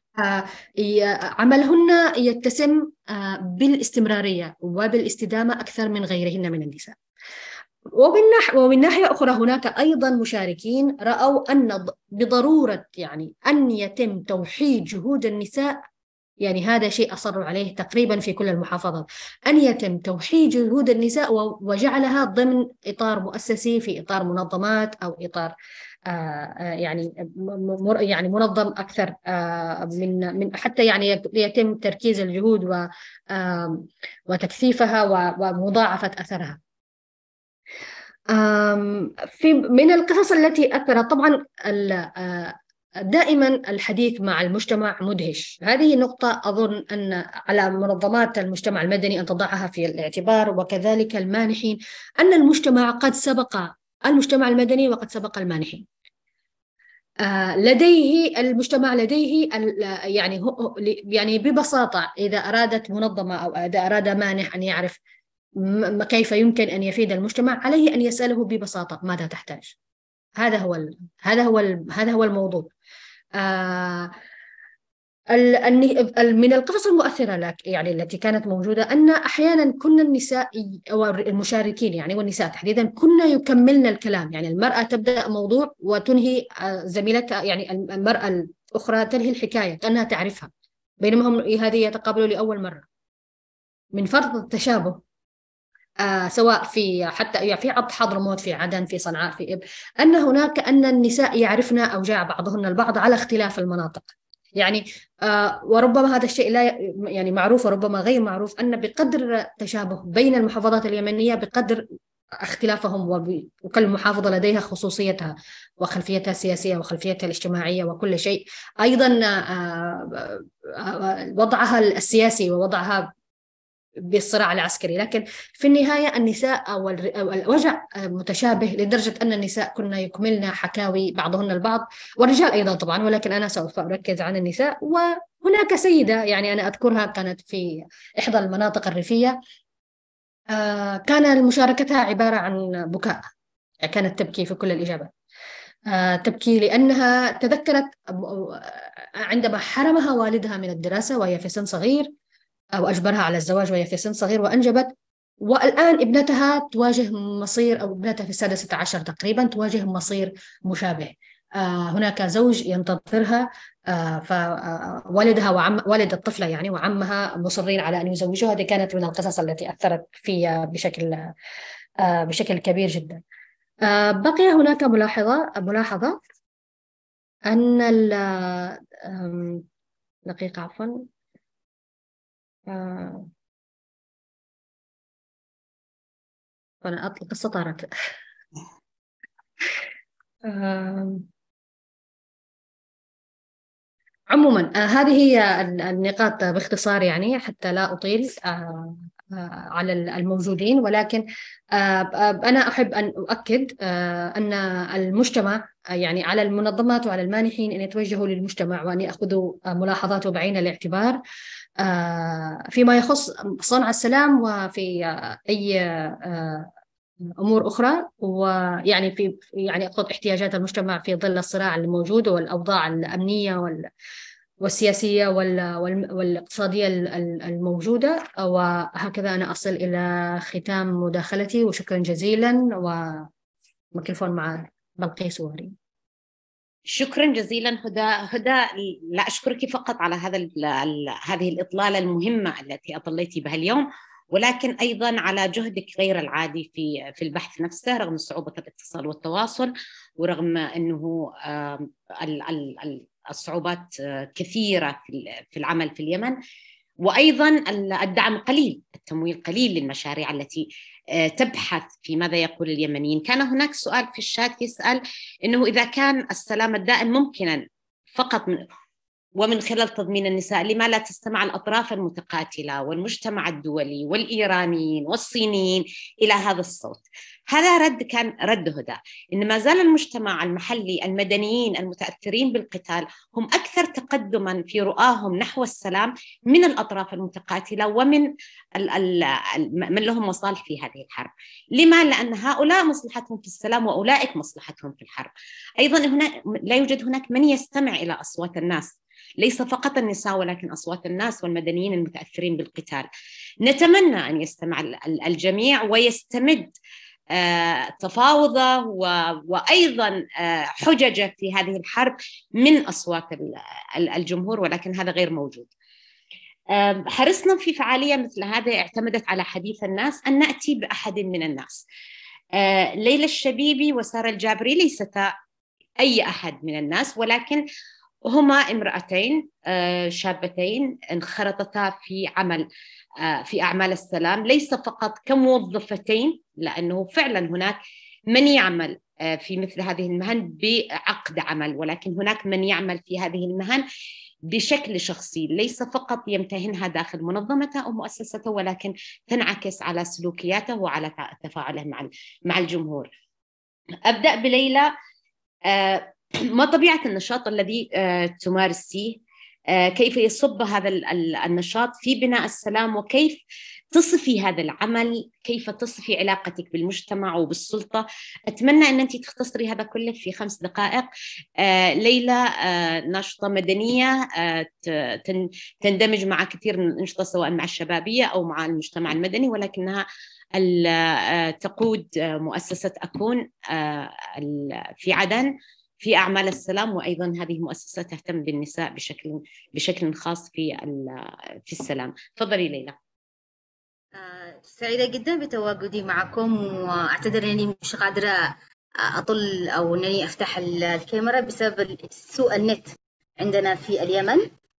S5: عملهن يتسم بالاستمرارية وبالاستدامة أكثر من غيرهن من النساء. ومن ناحية أخرى هناك أيضا مشاركين رأوا أن بضرورة يعني أن يتم توحيد جهود النساء، يعني هذا شيء أصروا عليه تقريبا في كل المحافظات، أن يتم توحيد جهود النساء وجعلها ضمن إطار مؤسسي في إطار منظمات أو إطار آه يعني يعني منظم أكثر آه من من حتى يعني يتم تركيز الجهود و آه وتكثيفها ومضاعفة أثرها. في من القصص التي أثرت طبعا دائما الحديث مع المجتمع مدهش، هذه نقطة أظن أن على منظمات المجتمع المدني أن تضعها في الاعتبار، وكذلك المانحين، أن المجتمع قد سبق المجتمع المدني وقد سبق المانحين. لديه المجتمع لديه يعني يعني ببساطة إذا أرادت منظمة أو إذا أراد مانح أن يعرف كيف يمكن أن يفيد المجتمع عليه أن يسأله ببساطة ماذا تحتاج. هذا هو ال... هذا هو ال... هذا هو الموضوع. آه... ال... من القصص المؤثرة لك يعني التي كانت موجودة أن أحيانا كنا النساء أو المشاركين يعني والنساء تحديدا كنا يكملن الكلام، يعني المرأة تبدأ موضوع وتنهي زميلتها، يعني المرأة الأخرى تنهي الحكاية كأنها تعرفها، بينما هم هذه يتقابلوا لأول مرة. من فرط التشابه آه سواء في حتى يعني في حضرموت، في عدن، في صنعاء، في إب، أن هناك أن النساء يعرفن أوجاع بعضهن البعض على اختلاف المناطق، يعني آه وربما هذا الشيء لا يعني معروف وربما غير معروف، أن بقدر تشابه بين المحافظات اليمنية بقدر اختلافهم، وكل محافظة لديها خصوصيتها وخلفيتها السياسية وخلفيتها الاجتماعية وكل شيء، أيضا آه آه وضعها السياسي ووضعها بالصراع العسكري، لكن في النهاية النساء أو الوجع متشابه لدرجة أن النساء كنا يكملن حكاوي بعضهن البعض، والرجال أيضا طبعا، ولكن أنا سوف أركز عن النساء. وهناك سيدة يعني أنا أذكرها كانت في إحدى المناطق الريفية، كان مشاركتها عبارة عن بكاء، كانت تبكي في كل الإجابات، تبكي لأنها تذكرت عندما حرمها والدها من الدراسة وهي في سن صغير، أو أجبرها على الزواج وهي في سن صغير وأنجبت، والآن ابنتها تواجه مصير، أو ابنتها في السادسة عشر تقريبا تواجه مصير مشابه. آه هناك زوج ينتظرها، آه فوالدها وعم والد الطفلة يعني وعمها مصرين على أن يزوجوها. هذه كانت من القصص التي أثرت في بشكل آه بشكل كبير جدا. آه بقي هناك ملاحظة ملاحظة أن ال دقيقة عفوا آه. أنا أطلق القصة طارت. آه. عموما آه هذه هي النقاط باختصار، يعني حتى لا أطيل آه آه على الموجودين، ولكن آه أنا أحب أن أؤكد آه أن المجتمع يعني على المنظمات وعلى المانحين أن يتوجهوا للمجتمع وأن يأخذوا ملاحظاته بعين الاعتبار فيما يخص صنع السلام وفي أي أمور أخرى، ويعني في يعني أقصد احتياجات المجتمع في ظل الصراع الموجود والأوضاع الأمنية والسياسية والاقتصادية الموجودة. وهكذا أنا أصل إلى ختام مداخلتي، وشكرا جزيلا، وميكروفون مع بلقيس وهري.
S4: شكرا جزيلا هدى. هدى لا أشكرك فقط على هذا هذه الإطلالة المهمة التي أطليتي بها اليوم، ولكن أيضا على جهدك غير العادي في في البحث نفسه رغم صعوبة الاتصال والتواصل، ورغم أنه الصعوبات كثيرة في العمل في اليمن، وأيضا الدعم قليل، التمويل قليل للمشاريع التي تبحث في ماذا يقول اليمنيين. كان هناك سؤال في الشات يسأل إنه إذا كان السلام الدائم ممكنا فقط من ومن خلال تضمين النساء، لما لا تستمع الأطراف المتقاتلة والمجتمع الدولي والإيرانيين والصينيين إلى هذا الصوت؟ هذا رد كان رد هدى، إن ما زال المجتمع المحلي المدنيين المتأثرين بالقتال هم أكثر تقدما في رؤاهم نحو السلام من الأطراف المتقاتلة ومن ال ال من لهم مصالح في هذه الحرب. لما؟ لأن هؤلاء مصلحتهم في السلام وأولئك مصلحتهم في الحرب. أيضا هناك لا يوجد هناك من يستمع إلى أصوات الناس، ليس فقط النساء ولكن أصوات الناس والمدنيين المتأثرين بالقتال. نتمنى أن يستمع الجميع ويستمد تفاوضه وأيضا حججه في هذه الحرب من أصوات الجمهور، ولكن هذا غير موجود. حرصنا في فعالية مثل هذه اعتمدت على حديث الناس أن نأتي بأحد من الناس. ليلى الشبيبي وسارة الجابري ليستا أي أحد من الناس، ولكن هما امرأتين شابتين انخرطتا في عمل في أعمال السلام، ليس فقط كموظفتين، لأنه فعلا هناك من يعمل في مثل هذه المهن بعقد عمل، ولكن هناك من يعمل في هذه المهن بشكل شخصي، ليس فقط يمتهنها داخل منظمته أو مؤسسته، ولكن تنعكس على سلوكياته وعلى تفاعله مع مع الجمهور. أبدأ بليلى. ما طبيعة النشاط الذي تمارسيه؟ كيف يصب هذا النشاط في بناء السلام؟ وكيف تصفي هذا العمل؟ كيف تصفي علاقتك بالمجتمع وبالسلطة؟ أتمنى أن أنت تختصري هذا كله في خمس دقائق. ليلى ناشطة مدنية تندمج مع كثير من الأنشطة سواء مع الشبابية أو مع المجتمع المدني، ولكنها تقود مؤسسة أكون في عدن في أعمال السلام، وأيضا هذه المؤسسة تهتم بالنساء بشكل بشكل خاص في في السلام. تفضلي ليلى.
S6: سعيدة جدا بتواجدي معكم، وأعتذر أنني مش قادرة أطل أو أنني أفتح الكاميرا بسبب سوء النت عندنا في اليمن.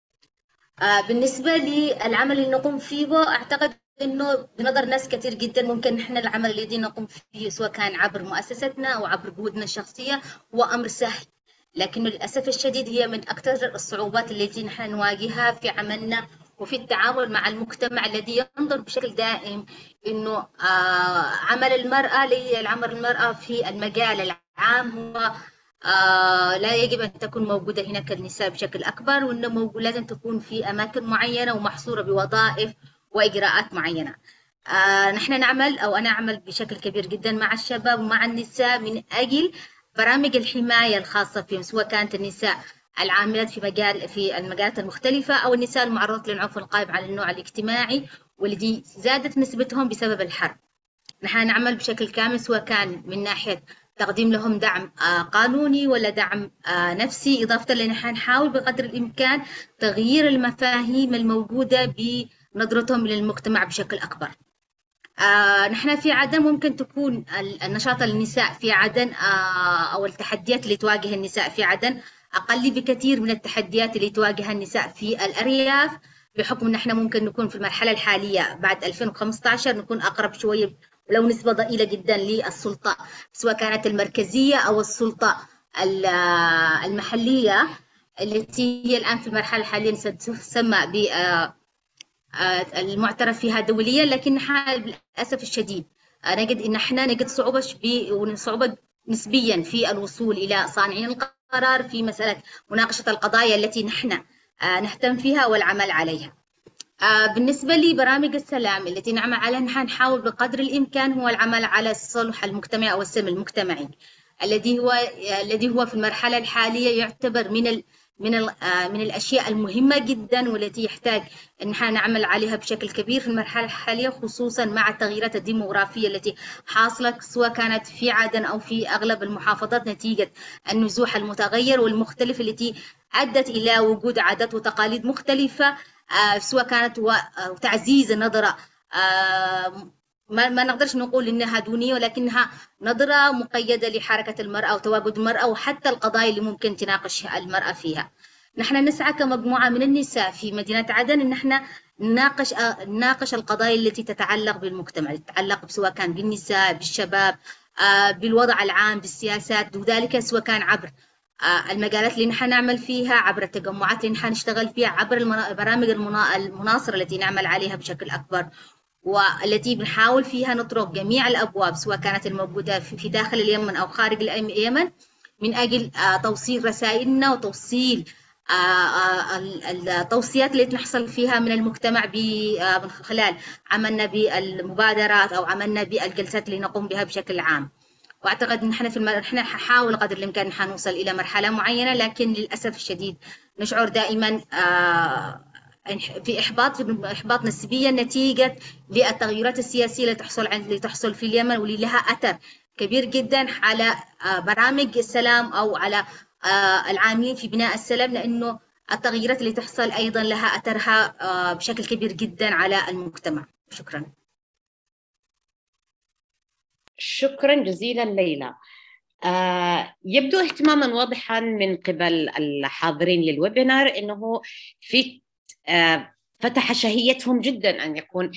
S6: بالنسبة للعمل اللي نقوم فيه، أعتقد إنه بنظر ناس كثير جدا ممكن إحنا العمل الذي نقوم فيه سواء كان عبر مؤسستنا أو عبر جهودنا الشخصية هو أمر سهل، لكن للأسف الشديد هي من أكثر الصعوبات التي نحن نواجهها في عملنا وفي التعامل مع المجتمع الذي ينظر بشكل دائم إنه آه عمل المرأة لعمل المرأة في المجال العام هو آه لا يجب أن تكون موجودة هناك النساء بشكل أكبر، وإنه لازم تكون في أماكن معينة ومحصورة بوظائف وإجراءات معينة. آه نحن نعمل أو أنا أعمل بشكل كبير جدا مع الشباب ومع النساء من أجل برامج الحماية الخاصة فيهم، سواء كانت النساء العاملات في مجال في المجالات المختلفة أو النساء المعرضات للعنف القائم على النوع الاجتماعي والذي زادت نسبتهم بسبب الحرب. نحن نعمل بشكل كامل سواء كان من ناحية تقديم لهم دعم آه قانوني ولا دعم آه نفسي، إضافة لنحن نحاول بقدر الإمكان تغيير المفاهيم الموجودة بنظرتهم للمجتمع بشكل أكبر. آه نحن في عدن ممكن تكون النشاط النساء في عدن آه أو التحديات اللي تواجه النساء في عدن أقل بكثير من التحديات اللي تواجه النساء في الأرياف، بحكم أن احنا ممكن نكون في المرحلة الحالية بعد ألفين وخمسة عشر نكون أقرب شوية ولو نسبة ضئيلة جدا للسلطة سواء كانت المركزية أو السلطة المحلية التي هي الآن في المرحلة الحالية تسمى ب المعترف فيها دوليا، لكن للأسف الشديد نجد إن احنا نجد صعوبة صعوبة نسبيا في الوصول إلى صانعين القرار في مسألة مناقشة القضايا التي نحن نهتم فيها والعمل عليها. بالنسبة لبرامج السلام التي نعمل عليها، نحن نحاول بقدر الإمكان هو العمل على الصلح المجتمعي أو السلم المجتمعي الذي هو الذي هو في المرحلة الحالية يعتبر من من من الأشياء المهمة جدا والتي يحتاج أن نحن نعمل عليها بشكل كبير في المرحلة الحالية، خصوصا مع التغييرات الديموغرافية التي حاصلة سواء كانت في عدن أو في أغلب المحافظات نتيجة النزوح المتغير والمختلف التي أدت إلى وجود عادات وتقاليد مختلفة، سواء كانت تعزيز النظرة ما ما نقدرش نقول إنها دونية، ولكنها نظرة مقيدة لحركة المرأة وتواجد المرأة وحتى القضايا اللي ممكن تناقش المرأة فيها. نحن نسعى كمجموعة من النساء في مدينة عدن إن نحن نناقش نناقش القضايا التي تتعلق بالمجتمع، تتعلق سواء كان بالنساء، بالشباب، بالوضع العام، بالسياسات، وذلك سواء كان عبر المجالات اللي نحن نعمل فيها، عبر التجمعات اللي نحن نشتغل فيها، عبر البرامج المناصرة التي نعمل عليها بشكل أكبر، والتي بنحاول فيها نطرق جميع الأبواب سواء كانت الموجودة في داخل اليمن أو خارج اليمن من أجل توصيل رسائلنا وتوصيل التوصيات التي نحصل فيها من المجتمع من خلال عملنا بالمبادرات أو عملنا بالجلسات اللي نقوم بها بشكل عام. وأعتقد نحن في المر... نحن حنحاول قدر الإمكان نحن نوصل إلى مرحلة معينة، لكن للأسف الشديد نشعر دائما في إحباط في إحباط نسبيا نتيجة للتغيرات السياسية اللي تحصل عند اللي تحصل في اليمن، واللي لها أثر كبير جدا على برامج السلام أو على العاملين في بناء السلام، لأنه التغييرات اللي تحصل أيضا لها أثرها بشكل كبير جدا على المجتمع. شكرا.
S4: شكرا جزيلا ليلى. آه يبدو اهتماما واضحا من قبل الحاضرين للويبينار انه في آه فتح شهيتهم جدا ان يكون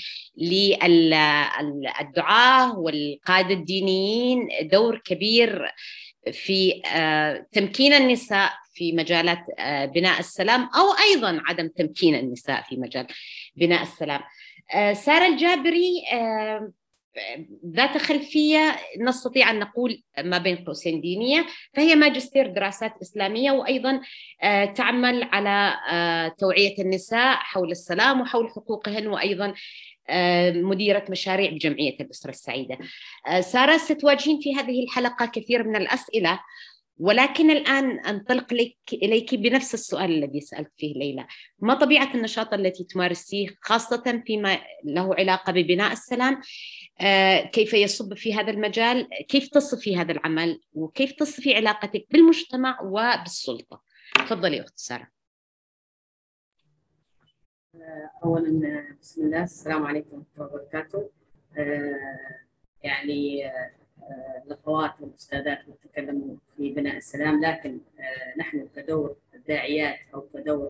S4: للدعاة والقادة الدينيين دور كبير في آه تمكين النساء في مجالات آه بناء السلام، او ايضا عدم تمكين النساء في مجال بناء السلام. آه سارة الجابري آه ذات خلفية نستطيع أن نقول ما بين قوسين دينية، فهي ماجستير دراسات إسلامية، وأيضا تعمل على توعية النساء حول السلام وحول حقوقهن، وأيضا مديرة مشاريع بجمعية الأسرة السعيدة. سارة، ستواجهين في هذه الحلقة كثير من الأسئلة، ولكن الآن أنطلق لك إليك بنفس السؤال الذي سألت فيه ليلى. ما طبيعة النشاط التي تمارسيه خاصة فيما له علاقة ببناء السلام؟ آه، كيف يصب في هذا المجال؟ كيف تصفي هذا العمل؟ وكيف تصفي علاقتك بالمجتمع وبالسلطة؟ تفضلي أخت سارة.
S7: أولا بسم الله، السلام عليكم ورحمة الله وبركاته. آه، يعني آه، الأخوات والأستاذات يتكلموا في بناء السلام، لكن آه، نحن كدور الداعيات أو كدور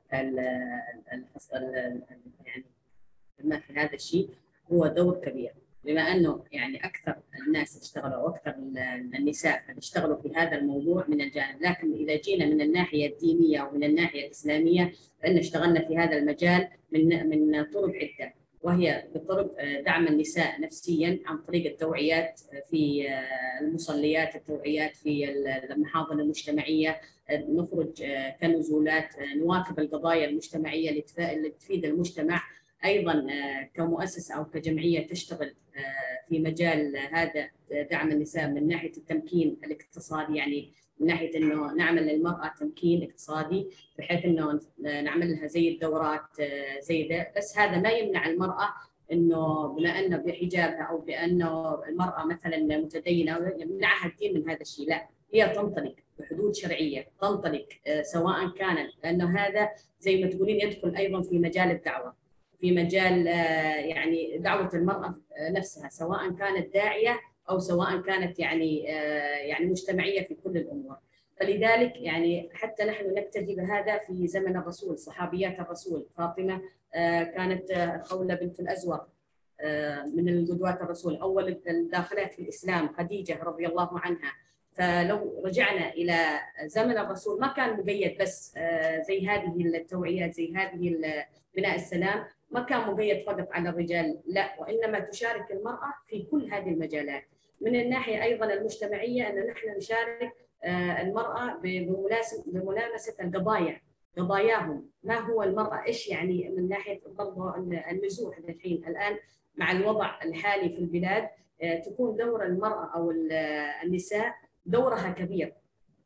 S7: يعني ما في هذا الشيء هو دور كبير، بما أنه يعني أكثر الناس اشتغلوا وأكثر النساء اشتغلوا في هذا الموضوع من الجانب، لكن إذا جينا من الناحية الدينية ومن الناحية الإسلامية فإن اشتغلنا في هذا المجال من من طرق عدة، وهي بطرق دعم النساء نفسيا عن طريق التوعيات في المصليات، التوعيات في المحاضن المجتمعية، نخرج كنزولات نواكب القضايا المجتمعية اللي تفيد المجتمع، أيضا كمؤسسة أو كجمعية تشتغل في مجال هذا دعم النساء من ناحية التمكين الاقتصادي، يعني من ناحية أنه نعمل للمرأة تمكين اقتصادي بحيث أنه نعمل لها زي الدورات زي ده، بس هذا ما يمنع المرأة أنه بما أنه بحجابها أو بأنه المرأة مثلا متدينة يمنعها الدين من هذا الشيء، لا، هي تنطلق بحدود شرعية، تنطلق سواء كان، لأنه هذا زي ما تقولين يدخل أيضا في مجال الدعوة، في مجال يعني دعوة المرأة نفسها، سواء كانت داعية أو سواء كانت يعني يعني مجتمعية في كل الأمور. فلذلك يعني حتى نحن نقتدي بهذا في زمن الرسول، صحابيات الرسول، فاطمة كانت خولة بنت الأزور من القدوات الرسول، أول الداخلات في الإسلام خديجة رضي الله عنها. فلو رجعنا إلى زمن الرسول ما كان مقيد بس زي هذه التوعيات، زي هذه بناء السلام، ما كان مقيد فقط على الرجال، لا، وإنما تشارك المرأة في كل هذه المجالات. من الناحية أيضا المجتمعية أن نحن نشارك المرأة بملامسة القضايا، قضاياهم، ما هو المرأة، إيش يعني من ناحية برضه النزوح الحين الآن مع الوضع الحالي في البلاد، تكون دور المرأة أو النساء دورها كبير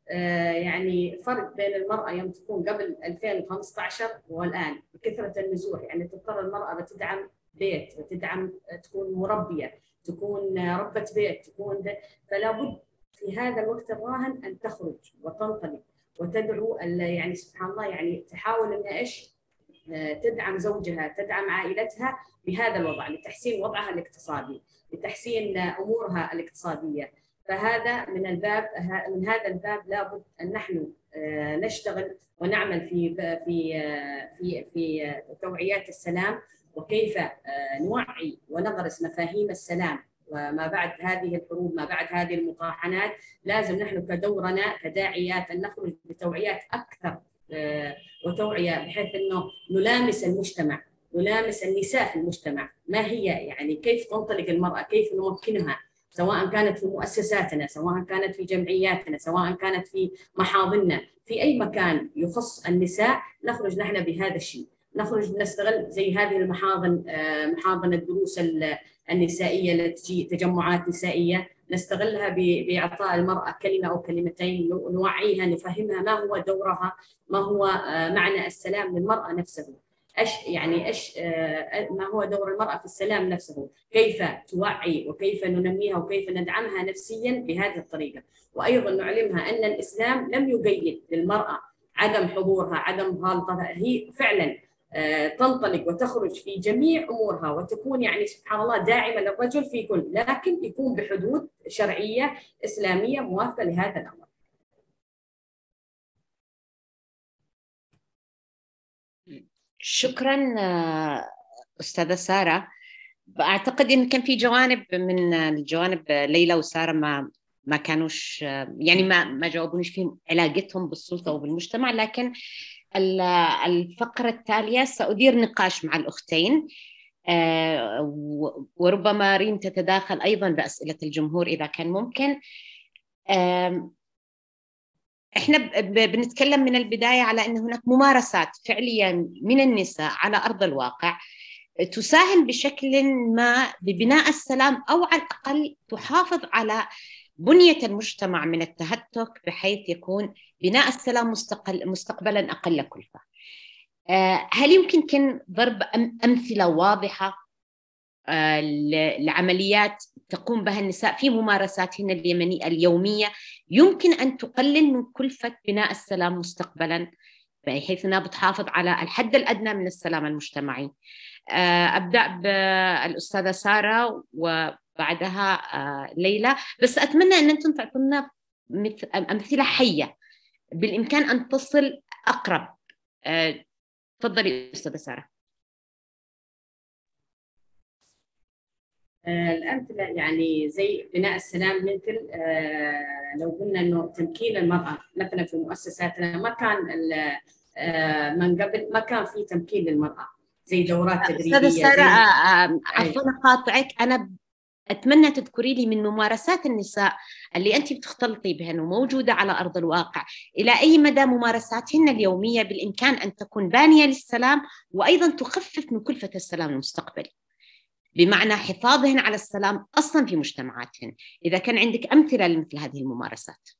S7: يعني فرق بين المرأة يوم تكون قبل ألفين وخمسة عشر والآن بكثرة النزوح. يعني تضطر المرأة بتدعم بيت، بتدعم تكون مربية، تكون ربة بيت، تكون ده. فلا بد في هذا الوقت الراهن أن تخرج وتنطلق وتدعو، يعني سبحان الله، يعني تحاول أن إيش تدعم زوجها، تدعم عائلتها بهذا الوضع لتحسين وضعها الاقتصادي، لتحسين أمورها الاقتصادية. فهذا من الباب من هذا الباب لابد أن نحن نشتغل ونعمل في في في في توعيات السلام، وكيف نوعي ونغرس مفاهيم السلام وما بعد هذه الحروب، ما بعد هذه المطاحنات. لازم نحن كدورنا كداعيات أن نخرج بتوعيات أكثر وتوعية بحيث أنه نلامس المجتمع، نلامس النساء في المجتمع. ما هي يعني كيف تنطلق المرأة، كيف نمكنها، سواء كانت في مؤسساتنا، سواء كانت في جمعياتنا، سواء كانت في محاضننا، في أي مكان يخص النساء نخرج نحن بهذا الشيء. نخرج نستغل زي هذه المحاضن، محاضن الدروس النسائية التي تجي تجمعات نسائية، نستغلها بإعطاء المرأة كلمة أو كلمتين، نوعيها، نفهمها ما هو دورها، ما هو معنى السلام للمرأة نفسه، ايش يعني ايش ما هو دور المرأة في السلام نفسه، كيف توعي وكيف ننميها وكيف ندعمها نفسيا بهذه الطريقة. وأيضا نعلمها أن الإسلام لم يقيد للمرأة عدم حضورها، عدم غلطها، هي فعلا تنطلق وتخرج في جميع أمورها وتكون يعني سبحان الله داعمة للرجل في كل، لكن يكون بحدود شرعية إسلامية موافقة لهذا الأمر.
S4: شكرا أستاذة سارة. أعتقد إن كان في جوانب من الجوانب ليلى وسارة ما ما كانوش يعني ما ما جاوبونيش في علاقتهم بالسلطة وبالمجتمع، لكن الفقرة التالية سأدير نقاش مع الأختين، وربما ريم تتداخل أيضا بأسئلة الجمهور إذا كان ممكن. إحنا بنتكلم من البداية على أن هناك ممارسات فعليا من النساء على أرض الواقع تساهم بشكل ما ببناء السلام، أو على الأقل تحافظ على بنية المجتمع من التهتك، بحيث يكون بناء السلام مستقل مستقبلا أقل كلفة. هل يمكن ضرب أمثلة واضحة لعمليات تقوم بها النساء في ممارساتهن اليومية اليومية يمكن أن تقلل من كلفة بناء السلام مستقبلا، بحيث أنها بتحافظ على الحد الأدنى من السلام المجتمعي؟ أبدأ بالأستاذة سارة وبعدها ليلى، بس أتمنى أن أنتم تعطونا أمثلة حية بالإمكان أن تصل أقرب. تفضلي أستاذة سارة.
S7: الأمثلة يعني زي بناء السلام، مثل لو قلنا إنه تمكين المرأة مثلا في مؤسساتنا، ما كان من قبل ما كان في تمكين للمرأة زي دورات تدريبية.
S4: أستاذة سارة عفوا قاطعك، أنا أتمنى تذكري لي من ممارسات النساء اللي أنت بتختلطي بهن وموجودة على أرض الواقع، إلى أي مدى ممارساتهن اليومية بالإمكان أن تكون بانية للسلام وأيضا تخفف من كلفة السلام المستقبلي، بمعنى حفاظهن على السلام أصلا في مجتمعاتهن. إذا كان عندك أمثلة لمثل هذه الممارسات.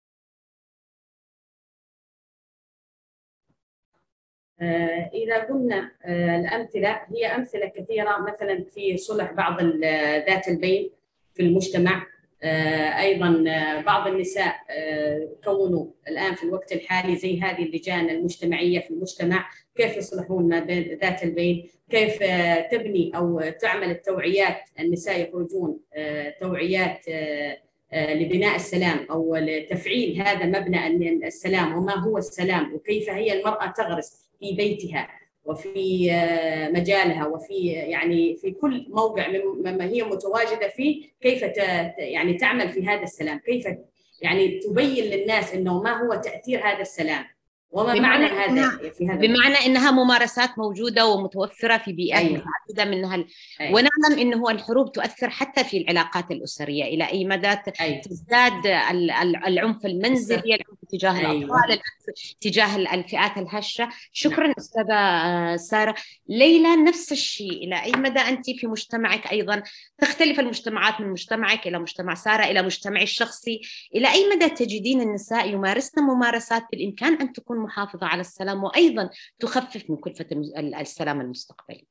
S7: إذا قلنا الأمثلة، هي أمثلة كثيرة، مثلا في صلح بعض ذات البين في المجتمع. أيضا بعض النساء كونوا الآن في الوقت الحالي زي هذه اللجان المجتمعية في المجتمع، كيف يصلحون ما بين ذات البين، كيف تبني أو تعمل التوعيات. النساء يخرجون توعيات لبناء السلام أو لتفعيل هذا مبنى السلام وما هو السلام، وكيف هي المرأة تغرس في بيتها وفي مجالها وفي يعني في كل موقع مما هي متواجدة فيه، كيف يعني تعمل في هذا السلام، كيف يعني تبين للناس إنه ما هو تأثير هذا السلام وما
S4: بمعنى
S7: هذا
S4: إنها
S7: في هذا
S4: بمعنى انها ممارسات موجوده ومتوفره في بيئات
S7: أيوة.
S4: متعدده منها ال...
S7: أيوة.
S4: ونعلم انه الحروب تؤثر حتى في العلاقات الاسريه، الى اي مدى
S7: أيوة.
S4: تزداد العنف المنزلي، العنف تجاه
S7: أيوة.
S4: الاطفال، العنف تجاه الفئات الهشه. شكرا نعم. استاذه ساره. ليلى نفس الشيء، الى اي مدى انت في مجتمعك ايضا تختلف المجتمعات من مجتمعك الى مجتمع ساره الى مجتمعي الشخصي، الى اي مدى تجدين النساء يمارسن ممارسات بالامكان ان تكون محافظه على السلام وأيضاً تخفف من كلفة السلام المستقبلي؟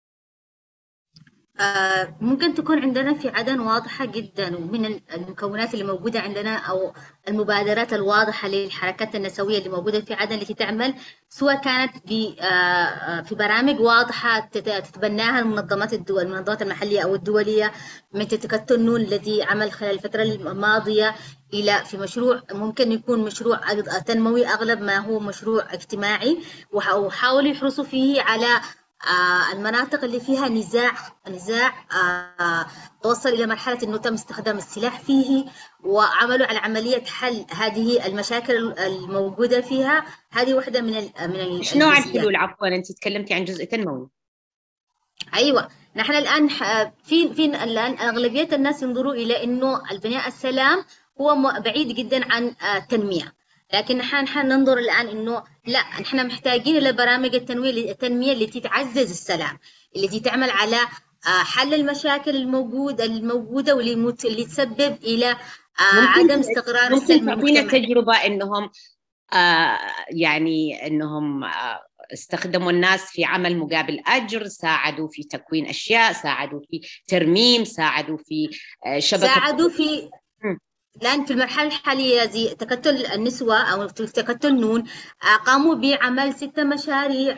S6: آه ممكن تكون عندنا في عدن واضحة جدا، ومن المكونات اللي موجودة عندنا أو المبادرات الواضحة للحركات النسوية اللي موجودة في عدن التي تعمل، سواء كانت في آه في برامج واضحة تتبناها المنظمات الدول المنظمات المحلية أو الدولية، مثل تكتل نون الذي عمل خلال الفترة الماضية، إلى في مشروع ممكن يكون مشروع تنموي أغلب ما هو مشروع اجتماعي، وحاولوا يحرصوا فيه على آه المناطق اللي فيها نزاع نزاع آه توصل إلى مرحلة أنه تم استخدام السلاح فيه، وعملوا على عملية حل هذه المشاكل الموجودة فيها. هذه واحدة من ال من ال
S4: إيش نوع الحلول؟ عفوا أنت تكلمتي عن جزء تنموي.
S6: أيوة، نحن الآن في في الآن أغلبية الناس ينظروا إلى أنه البناء السلام هو بعيد جدا عن التنمية، لكن نحن ننظر الآن إنه لا، نحن محتاجين إلى برامج التنمية التنمية التي تعزز السلام، التي تعمل على حل المشاكل الموجودة الموجودة واللي اللي تسبب إلى عدم استقرار السلم المجتمعي.
S4: ممكن تعطينا تجربة إنهم آه يعني إنهم آه استخدموا الناس في عمل مقابل أجر، ساعدوا في تكوين أشياء، ساعدوا في ترميم، ساعدوا في آه شبكة،
S6: ساعدوا في م. الآن في المرحلة الحالية زي تكتل النسوة أو تكتل نون قاموا بعمل ستة مشاريع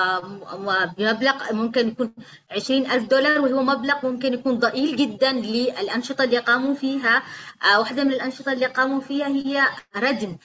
S6: بمبلغ ممكن يكون عشرين ألف دولار، وهو مبلغ ممكن يكون ضئيل جدا للأنشطة اللي قاموا فيها. واحدة من الأنشطة اللي قاموا فيها هي ردم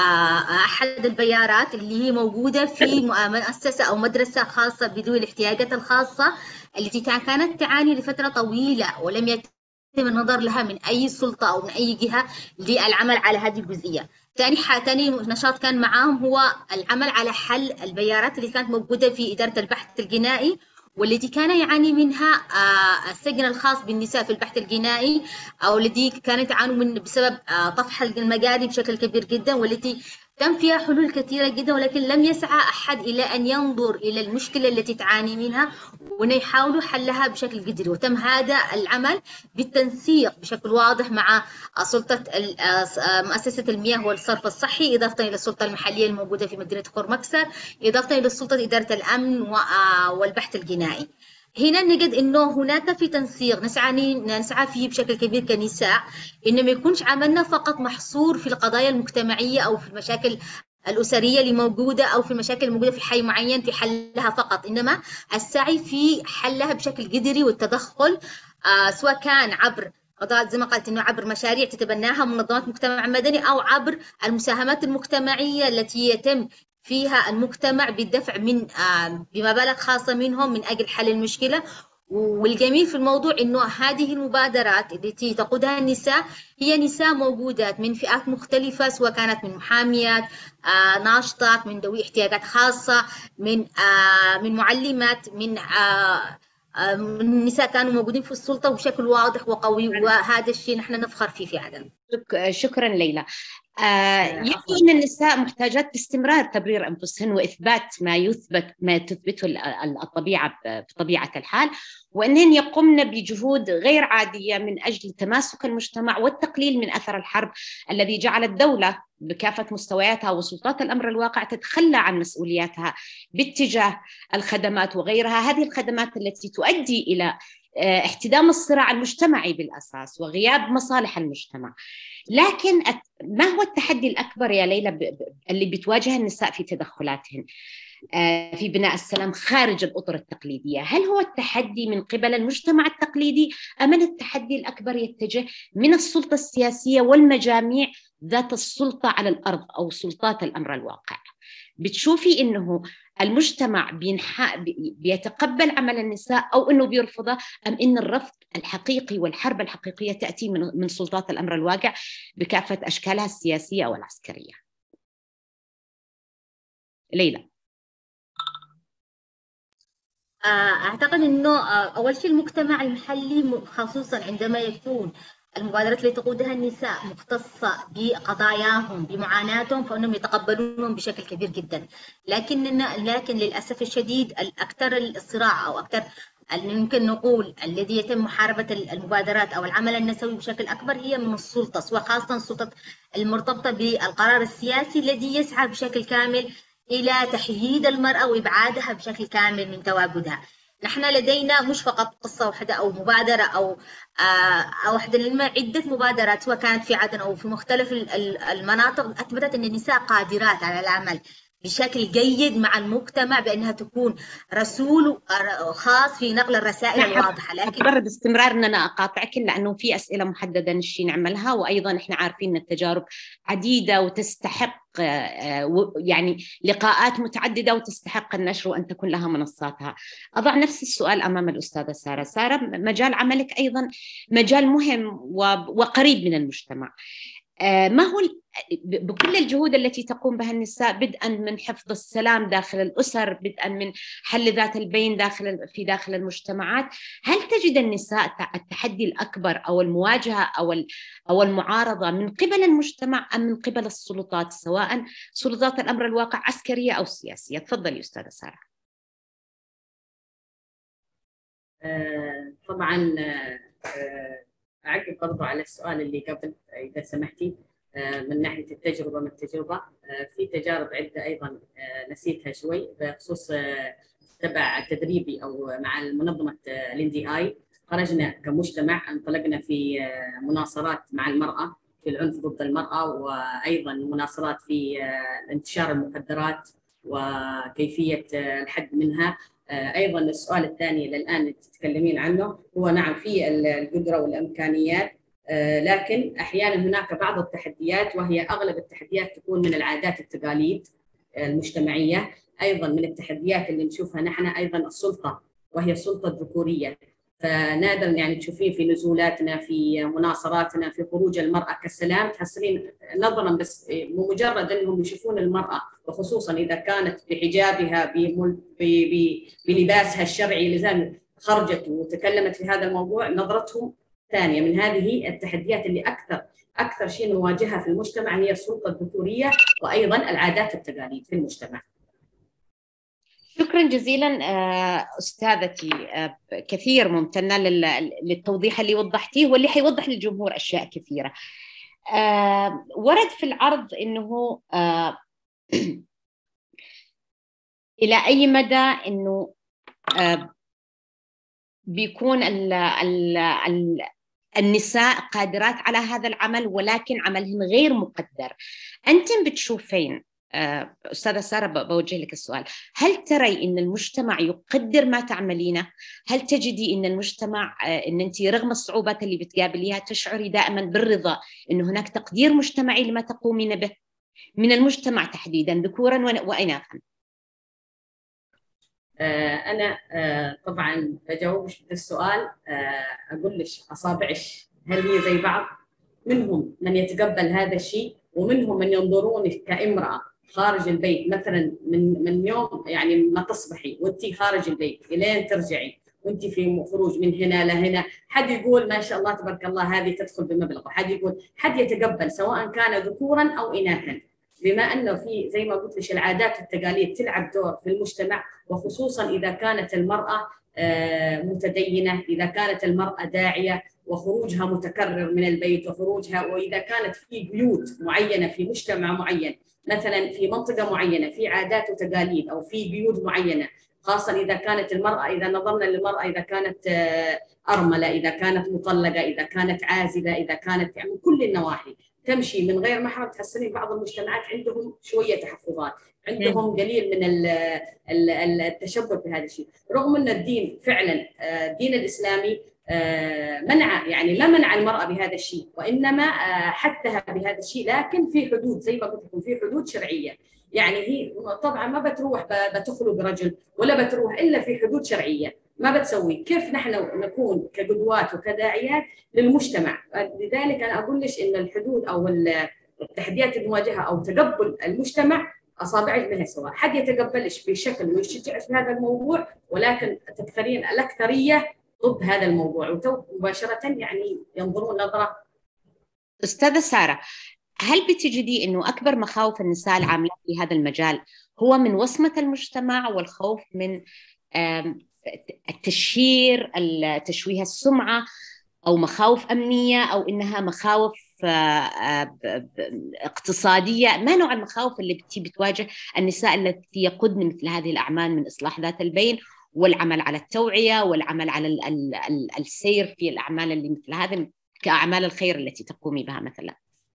S6: أحد البيارات اللي هي موجودة في مؤسسة أو مدرسة خاصة بذوي الاحتياجات الخاصة، التي كانت تعاني لفترة طويلة ولم يتم من النظر لها من أي سلطة أو من أي جهة للعمل على هذه الجزئية. ثاني ثاني نشاط كان معهم هو العمل على حل البيارات اللي كانت موجودة في إدارة البحث الجنائي، والتي كان يعاني منها السجن الخاص بالنساء في البحث الجنائي، أو التي كانت تعاني من بسبب طفح المجاري بشكل كبير جدا، والتي كان فيها حلول كثيرة جدا، ولكن لم يسعى أحد إلى أن ينظر إلى المشكلة التي تعاني منها ويحاولوا حلها بشكل جذري. وتم هذا العمل بالتنسيق بشكل واضح مع سلطة مؤسسة المياه والصرف الصحي، إضافة إلى السلطة المحلية الموجودة في مدينة خرمكسر، إضافة إلى سلطة إدارة الأمن والبحث الجنائي. هنا نجد إنه هناك في تنسيق نسعى نسعى فيه بشكل كبير كنساء، إنه ما يكونش عملنا فقط محصور في القضايا المجتمعية أو في المشاكل الأسرية اللي موجودة أو في المشاكل الموجودة في حي معين في حلها فقط، إنما السعي في حلها بشكل جذري والتدخل آه سواء كان عبر زي ما قلت إنه عبر مشاريع تتبناها منظمات مجتمع مدني، أو عبر المساهمات المجتمعية التي يتم فيها المجتمع بالدفع من آه بمبالغ خاصة منهم من أجل حل المشكلة. والجميل في الموضوع إنه هذه المبادرات التي تقودها النساء هي نساء موجودات من فئات مختلفة، سواء كانت من محاميات، آه ناشطات، من ذوي احتياجات خاصة، من آه من معلمات، من آه من نساء كانوا موجودين في السلطة بشكل واضح وقوي، وهذا الشيء نحن نفخر فيه في عدن.
S4: شكرا ليلى. آه يبدو أن النساء محتاجات باستمرار تبرير أنفسهن وإثبات ما يثبت ما تثبته الطبيعة بطبيعة الحال، وأنهن يقمن بجهود غير عادية من أجل تماسك المجتمع والتقليل من أثر الحرب الذي جعل الدولة بكافة مستوياتها وسلطات الأمر الواقع تتخلى عن مسؤولياتها باتجاه الخدمات وغيرها، هذه الخدمات التي تؤدي إلى احتدام الصراع المجتمعي بالأساس وغياب مصالح المجتمع. لكن ما هو التحدي الأكبر يا ليلى اللي بتواجه النساء في تدخلاتهن في بناء السلام خارج الأطر التقليدية؟ هل هو التحدي من قبل المجتمع التقليدي أم التحدي الأكبر يتجه من السلطة السياسية والمجاميع ذات السلطة على الأرض أو سلطات الأمر الواقع؟ بتشوفي إنه المجتمع بينح... بيتقبل عمل النساء أو إنه بيرفضه، أم إن الرفض الحقيقي والحرب الحقيقية تأتي من من سلطات الأمر الواقع بكافة أشكالها السياسية أو العسكرية؟ ليلى.
S6: أعتقد أنه أول شيء المجتمع المحلي خصوصا عندما يكون المبادرات اللي تقودها النساء مختصة بقضاياهم بمعاناتهم فإنهم يتقبلونهم بشكل كبير جدا. لكن لكن للأسف الشديد الأكثر الصراع أو أكثر يمكن نقول الذي يتم محاربة المبادرات أو العمل النسوي بشكل أكبر هي من السلطة، وخاصة السلطة المرتبطة بالقرار السياسي الذي يسعى بشكل كامل إلى تحييد المرأة وإبعادها بشكل كامل من تواجدها. نحن لدينا مش فقط قصة واحدة أو مبادرة أو أو واحدة لما عدة مبادرات سواء كانت في عدن أو في مختلف المناطق أثبتت أن النساء قادرات على العمل بشكل جيد مع المجتمع بأنها تكون رسول خاص في نقل الرسائل الواضحة.
S4: لكن أضطر باستمرار أن أنا أقاطعك لأنه في أسئلة محددة نشي نعملها، وأيضا إحنا عارفين أن التجارب عديدة وتستحق يعني لقاءات متعددة وتستحق النشر وأن تكون لها منصاتها. أضع نفس السؤال أمام الأستاذة سارة. سارة، مجال عملك أيضا مجال مهم وقريب من المجتمع. ما هو بكل الجهود التي تقوم بها النساء بدءا من حفظ السلام داخل الأسر، بدءا من حل ذات البين داخل في داخل المجتمعات، هل تجد النساء التحدي الأكبر أو المواجهة أو أو المعارضة من قبل المجتمع أم من قبل السلطات، سواء سلطات الأمر الواقع عسكرية أو سياسية؟ تفضلي أستاذة سارة.
S7: آه طبعا آه أعقب برضو على السؤال اللي قبل إذا سمحتي. من ناحية التجربة من التجربة في تجارب عدة أيضا نسيتها شوي بخصوص تبع تدريبي أو مع منظمة ال إن دي آي. خرجنا كمجتمع انطلقنا في مناصرات مع المرأة في العنف ضد المرأة، وأيضا مناصرات في انتشار المخدرات وكيفية الحد منها. أيضا السؤال الثاني اللي الآن تتكلمين عنه هو نعم في القدرة والإمكانيات، لكن أحيانا هناك بعض التحديات، وهي أغلب التحديات تكون من العادات التقاليد المجتمعية. أيضا من التحديات اللي نشوفها نحن أيضا السلطة، وهي السلطة الذكورية. فنادرا يعني تشوفين في نزولاتنا في مناصراتنا في خروج المرأة كالسلام تحصلين نظرا بس بمجرد أنهم يشوفون المرأة، وخصوصا إذا كانت بحجابها بلباسها الشرعي لزال خرجت وتكلمت في هذا الموضوع، نظرتهم ثانية. من هذه التحديات اللي أكثر أكثر شيء نواجهها في المجتمع هي السلطة الذكورية وأيضا العادات والتقاليد في المجتمع.
S4: شكرا جزيلا أستاذتي، كثير ممتنة للتوضيح اللي وضحتيه واللي حيوضح للجمهور أشياء كثيرة. ورد في العرض أنه إلى أي مدى أنه بيكون ال ال ال النساء قادرات على هذا العمل ولكن عملهن غير مقدر. أنتم بتشوفين أستاذة سارة، بوجه لك السؤال، هل تري أن المجتمع يقدر ما تعملينه؟ هل تجدي أن المجتمع أن أنت رغم الصعوبات اللي بتقابليها تشعري دائما بالرضا أن هناك تقدير مجتمعي لما تقومين به من المجتمع تحديدا ذكورا وإناثا؟
S7: أنا طبعا بجاوبش السؤال أقول لك أصابعش هل هي زي بعض؟ منهم من يتقبل هذا الشيء ومنهم من ينظرونك كامرأة خارج البيت، مثلا من من يوم يعني ما تصبحي وانت خارج البيت الين ترجعي وانت في خروج من هنا لهنا، حد يقول ما شاء الله تبارك الله هذه تدخل بمبلغ، وحد يقول حد يتقبل سواء كان ذكورا أو إناثا، بما أنه في زي ما قلت لك العادات والتقاليد تلعب دور في المجتمع، وخصوصا إذا كانت المرأة متدينة، إذا كانت المرأة داعية وخروجها متكرر من البيت وخروجها، وإذا كانت في بيوت معينة في مجتمع معين، مثلا في منطقة معينة في عادات وتقاليد أو في بيوت معينة، خاصة إذا كانت المرأة، إذا نظرنا للمرأة إذا كانت أرملة، إذا كانت مطلقة، إذا كانت عازبة، إذا كانت يعني من كل النواحي تمشي من غير محرم، تحسنين بعض المجتمعات عندهم شوية تحفظات، عندهم قليل من التشبث بهذا الشيء، رغم أن الدين فعلا الدين الإسلامي منع يعني لا منع المرأة بهذا الشيء، وإنما حثها بهذا الشيء، لكن في حدود زي ما قلت لكم في حدود شرعية. يعني هي طبعا ما بتروح بتخلو برجل ولا بتروح إلا في حدود شرعية، ما بتسوي. كيف نحن نكون كقدوات وكداعيات للمجتمع؟ لذلك أنا أقول لك إن الحدود أو التحديات المواجهة أو تقبل المجتمع اصابعك لها سواء، حد يتقبلش بشكل ويشجعك في هذا الموضوع، ولكن تكثرين الاكثريه ضد هذا الموضوع ومباشره يعني ينظرون نظره.
S4: استاذه ساره، هل بتجدي انه اكبر مخاوف النساء العاملات في هذا المجال هو من وصمه المجتمع والخوف من التشهير، تشويه السمعه، او مخاوف امنيه، او انها مخاوف اقتصاديه؟ ما نوع المخاوف اللي بتي بتواجه النساء التي يقودن مثل هذه الاعمال من اصلاح ذات البين والعمل على التوعيه والعمل على ال ال ال السير في الاعمال اللي مثل هذه كاعمال الخير التي تقومي بها مثلا؟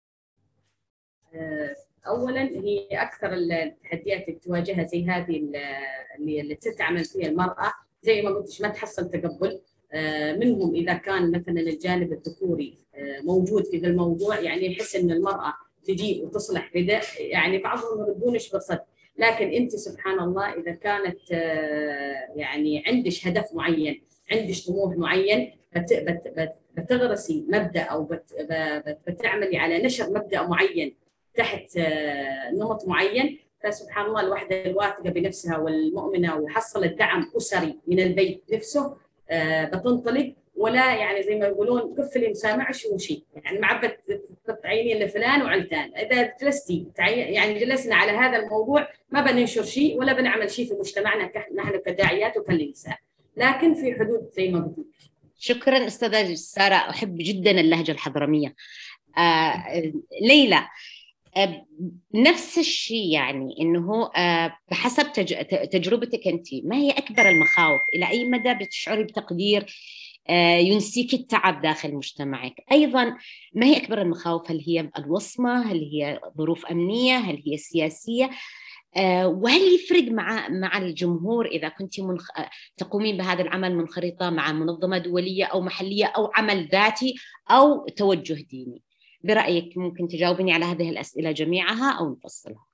S7: اولا هي اكثر التحديات اللي تواجهها زي هذه اللي, اللي تعمل فيها المراه، زي ما قلت ما تحصل تقبل منهم. اذا كان مثلا الجانب الذكوري موجود في ذا الموضوع يعني يحس ان المراه تجي وتصلح بدا، يعني بعضهم ما يردونش بصد. لكن انت سبحان الله اذا كانت يعني عندش هدف معين، عندش طموح معين، بت بت بتغرسي مبدا او بت بتعملي على نشر مبدا معين تحت نمط معين، فسبحان الله الوحده الواثقه بنفسها والمؤمنه وحصلت دعم اسري من البيت نفسه بتنطلق. ولا يعني زي ما يقولون قفلي مسامعش وشي، يعني معبد عيني لفلان وعلتان. اذا جلستي يعني جلسنا على هذا الموضوع ما بننشر شيء ولا بنعمل شيء في مجتمعنا نحن كداعيات وكنساء، لكن في حدود زي ما قلت.
S4: شكرا استاذه ساره، احب جدا اللهجه الحضرميه. آه ليلى، آه نفس الشيء، يعني انه آه بحسب تج... تجربتك انت، ما هي اكبر المخاوف؟ الى اي مدى بتشعري بتقدير آه ينسيك التعب داخل مجتمعك؟ ايضا ما هي اكبر المخاوف؟ هل هي الوصمه؟ هل هي ظروف امنيه؟ هل هي سياسيه؟ آه وهل يفرق مع مع الجمهور اذا كنت منخ... تقومين بهذا العمل منخرطه مع منظمه دوليه او محليه او عمل ذاتي او توجه ديني؟ برأيك ممكن تجاوبيني على هذه الأسئلة جميعها أو نفصلها؟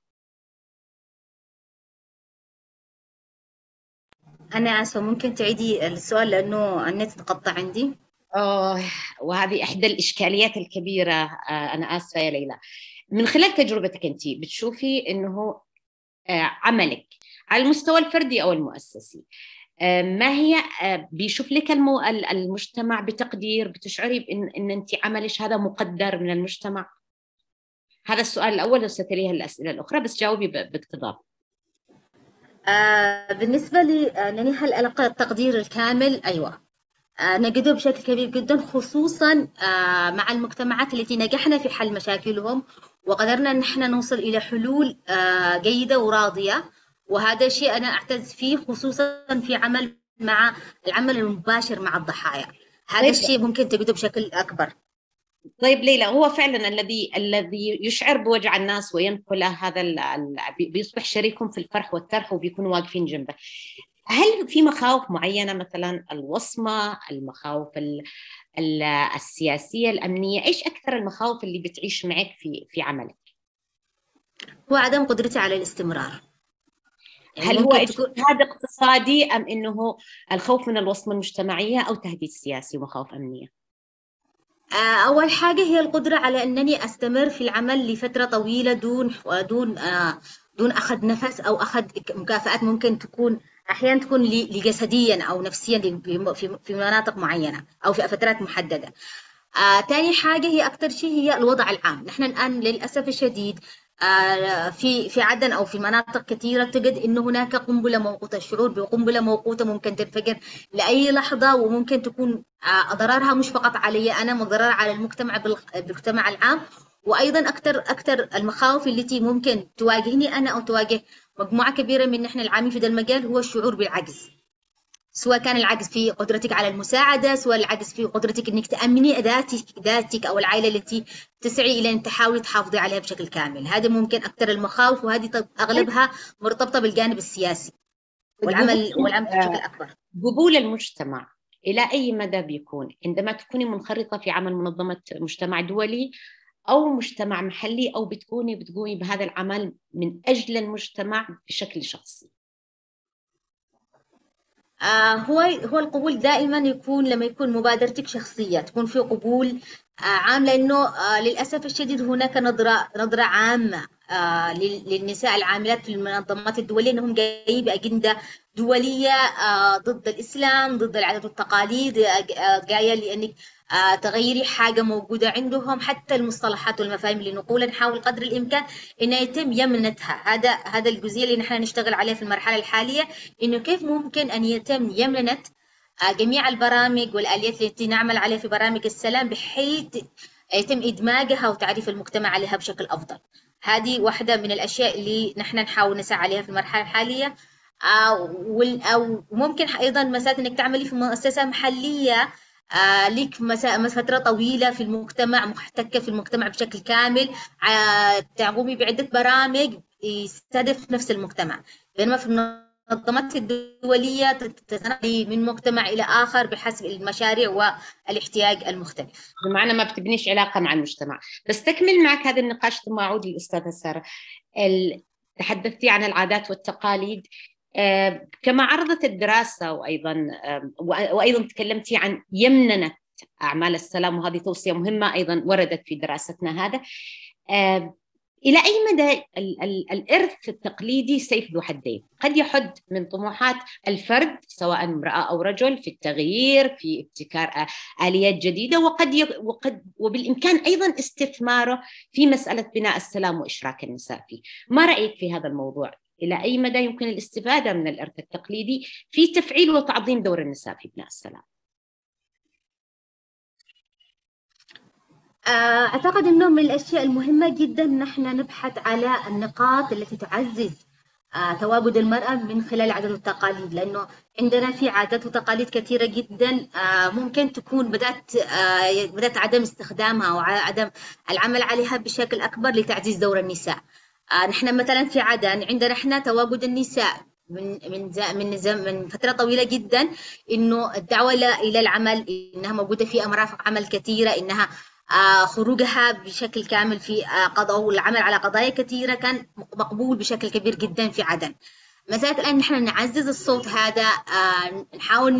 S6: أنا آسفة، ممكن تعيدي السؤال لأنه النت تقطع عندي.
S4: أوه، وهذه إحدى الإشكاليات الكبيرة. أنا آسفة يا ليلى. من خلال تجربتك أنت بتشوفي إنه عملك على المستوى الفردي أو المؤسسي، ما هي بيشوف لك المو... المجتمع بتقدير؟ بتشعري بإن إن أنت عملش هذا مقدر من المجتمع؟ هذا السؤال الأول، وستليها الأسئلة الأخرى، بس جاوبي باقتضاب.
S6: آه بالنسبة لي أنني هل ألقى التقدير الكامل؟ أيوة، آه نجده بشكل كبير جدا، خصوصا آه مع المجتمعات التي نجحنا في حل مشاكلهم وقدرنا أن احنا نوصل إلى حلول آه جيدة وراضية، وهذا الشيء أنا أعتز فيه، خصوصا في عمل مع العمل المباشر مع الضحايا. هذا طيب. الشيء ممكن تجده بشكل أكبر.
S4: طيب ليلى، هو فعلا الذي الذي يشعر بوجع الناس وينقل هذا بيصبح شريكهم في الفرح والترح وبيكونوا واقفين جنبه. هل في مخاوف معينة، مثلا الوصمة، المخاوف السياسية، الأمنية؟ إيش أكثر المخاوف اللي بتعيش معك في في عملك؟
S6: هو عدم قدرتي على الاستمرار.
S4: يعني هل هو اجتهاد اقتصادي أم إنه الخوف من الوصمة المجتمعية أو تهديد سياسي ومخاوف أمنية؟
S6: أول حاجة هي القدرة على أنني أستمر في العمل لفترة طويلة دون دون دون أخذ نفس أو أخذ مكافآت ممكن تكون أحيانا تكون لجسديا أو نفسيا في في مناطق معينة أو في فترات محددة. آه، تاني حاجة هي أكثر شيء هي الوضع العام. نحن الآن للأسف الشديد آه، في في عدن أو في مناطق كثيرة تجد إن هناك قنبلة موقوتة، الشعور بقنبلة موقوتة ممكن تنفجر لأي لحظة، وممكن تكون آه، ضررها مش فقط علي أنا، مضرر على المجتمع بالمجتمع العام. وأيضا أكثر أكثر المخاوف التي ممكن تواجهني أنا أو تواجه مجموعة كبيرة من نحن العاملين في ذا المجال هو الشعور بالعجز، سواء كان العجز في قدرتك على المساعدة، سواء العجز في قدرتك إنك تأمني ذاتك ذاتك أو العائلة التي تسعي إلى أن تحاولي تحافظي عليها بشكل كامل. هذه ممكن أكثر المخاوف، وهذه أغلبها مرتبطة بالجانب السياسي والعمل والعمل بشكل أكبر.
S4: قبول المجتمع إلى أي مدى بيكون عندما تكوني منخرطة في عمل منظمة مجتمع دولي أو مجتمع محلي، أو بتكوني بتقومي بهذا العمل من أجل المجتمع بشكل شخصي؟
S6: آه هو هو القبول دائما يكون لما يكون مبادرتك شخصية، تكون في قبول آه عام، لأنه آه للأسف الشديد هناك نظرة نظرة عامة آه للنساء العاملات في المنظمات الدولية أنهم جايين بأجندة دولية آه ضد الإسلام، ضد العادات والتقاليد، آه جاية لأنك آه تغيري حاجة موجودة عندهم. حتى المصطلحات والمفاهيم اللي نقولها نحاول قدر الإمكان إنه يتم يمنتها. هذا هذا الجزئية اللي نحن نشتغل عليها في المرحلة الحالية، إنه كيف ممكن أن يتم يمنت آه جميع البرامج والآليات التي نعمل عليها في برامج السلام بحيث يتم إدماجها وتعريف المجتمع عليها بشكل أفضل. هذه واحدة من الأشياء اللي نحن نحاول نسعى عليها في المرحلة الحالية. أو ممكن أيضا مسألة إنك تعملي في مؤسسة محلية آه لك فترة طويلة في المجتمع، محتكة في المجتمع بشكل كامل، آه تقومي بعدة برامج يستهدف نفس المجتمع. بينما في المنظمات الدولية تتنقلي من مجتمع إلى آخر بحسب المشاريع والاحتياج المختلف.
S4: بمعنى ما بتبنيش علاقة مع المجتمع. بس تكمل معك هذا النقاش ثم أعود للأستاذة سارة. تحدثتي عن العادات والتقاليد آه، كما عرضت الدراسة، وأيضا آه، وأيضا تكلمتي عن يمننة أعمال السلام، وهذه توصية مهمة أيضا وردت في دراستنا. هذا آه، إلى أي مدى ال ال الإرث التقليدي سيف ذو حدين؟ قد يحد من طموحات الفرد سواء امرأة أو رجل في التغيير، في ابتكار آليات جديدة، وقد وقد وبالإمكان أيضا استثماره في مسألة بناء السلام وإشراك النساء فيه. ما رأيك في هذا الموضوع؟ إلى أي مدى يمكن الاستفادة من الإرث التقليدي في تفعيل وتعظيم دور النساء في بناء السلام؟
S6: أعتقد أنه من الأشياء المهمة جدا نحن نبحث على النقاط التي تعزز تواجد المرأة من خلال العادات والتقاليد، لأنه عندنا في عادات وتقاليد كثيرة جدا ممكن تكون بدأت بدأت عدم استخدامها أو عدم العمل عليها بشكل أكبر لتعزيز دور النساء. نحن مثلا في عدن عندنا احنا تواجد النساء من من من من فتره طويله جدا، انه الدعوه الى العمل، انها موجوده في مرافق عمل كثيره، انها خروجها بشكل كامل في قضاء والعمل على قضايا كثيره كان مقبول بشكل كبير جدا في عدن. مسألة الآن نحن نعزز الصوت هذا، نحاول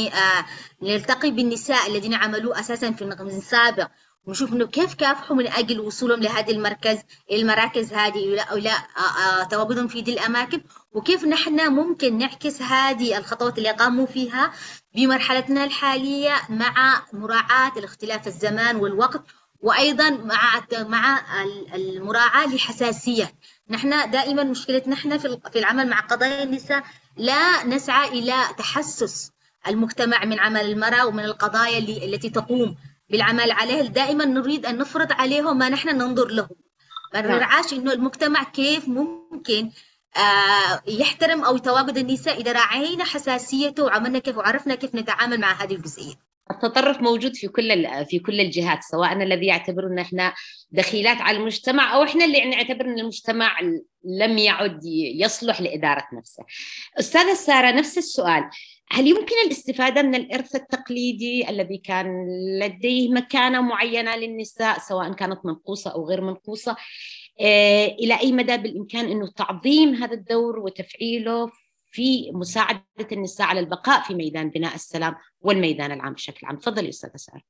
S6: نلتقي بالنساء الذين عملوا أساسا في النظام السابق ونشوف إنه كيف كافحوا من أجل وصولهم لهذه المركز المراكز هذه إلى تواجدهم في هذه الأماكن، وكيف نحن ممكن نعكس هذه الخطوات اللي قاموا فيها بمرحلتنا الحالية مع مراعاة الاختلاف الزمان والوقت، وأيضا مع مع المراعاة لحساسية. نحن دائما مشكلتنا نحن في العمل مع قضايا النساء لا نسعى إلى تحسس المجتمع من عمل المرأة ومن القضايا التي تقوم بالعمل عليها. دائما نريد أن نفرض عليهم ما نحن ننظر له، ما نرعاش إنه المجتمع كيف ممكن آه يحترم أو يتواجد النساء إذا راعينا حساسيته وعملنا كيف وعرفنا كيف نتعامل مع هذه الجزئية.
S4: التطرف موجود في كل في كل الجهات، سواء الذي يعتبر ان احنا دخيلات على المجتمع او احنا اللي نعتبر ان المجتمع لم يعد يصلح لاداره نفسه. استاذه ساره، نفس السؤال، هل يمكن الاستفاده من الارث التقليدي الذي كان لديه مكانه معينه للنساء سواء كانت منقوصه او غير منقوصه، الى اي مدى بالامكان انه تعظيم هذا الدور وتفعيله في مساعدة النساء على البقاء في ميدان بناء السلام والميدان العام بشكل عام؟ تفضلي أستاذة سارة.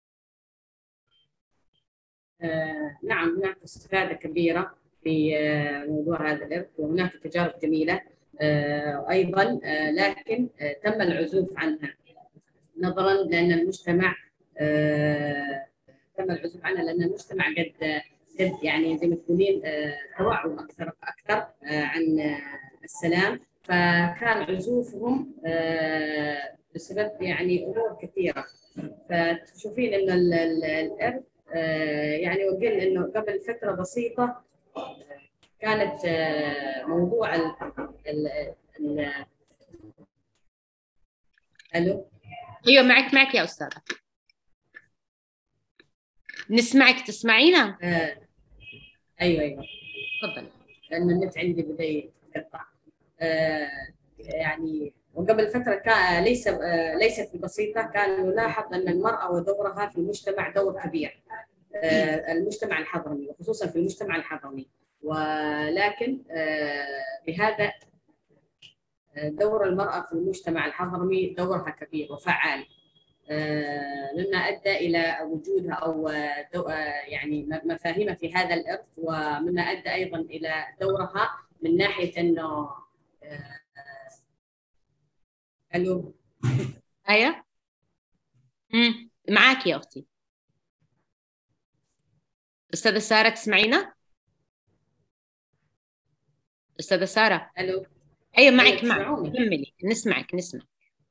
S7: آه نعم، هناك استفادة كبيرة في آه موضوع هذا الإرث، وهناك تجارب جميلة آه أيضا، آه لكن آه تم العزوف عنها نظرا لأن المجتمع آه تم العزوف عنها لأن المجتمع قد قد يعني زي ما تقولين آه توعوا أكثر أكثر آه عن آه السلام، فكان عزوفهم بسبب يعني امور كثيره. فتشوفين ان الارث يعني وقل انه قبل فتره بسيطه كانت موضوع ال ال الو
S4: ايوه معك معك يا استاذه، نسمعك، تسمعينا؟
S7: آه. ايوه ايوه
S4: تفضلي.
S7: لان النت عندي بدا يتقطع. آه يعني وقبل فترة كان ليس آه ليست بسيطة، كان يلاحظ أن المرأة ودورها في المجتمع دور كبير، آه المجتمع الحضرمي وخصوصا في المجتمع الحضرمي، ولكن آه بهذا دور المرأة في المجتمع الحضرمي دورها كبير وفعال. مما أدى إلى وجودها أو يعني مفاهيمها في هذا الإرث، ومما أدى أيضا إلى دورها من ناحية أنه ألو
S4: آية امم معاك يا أختي. أستاذة سارة تسمعينا؟ أستاذة سارة.
S7: ألو.
S4: أيوة معك معك كملي، نسمعك نسمع.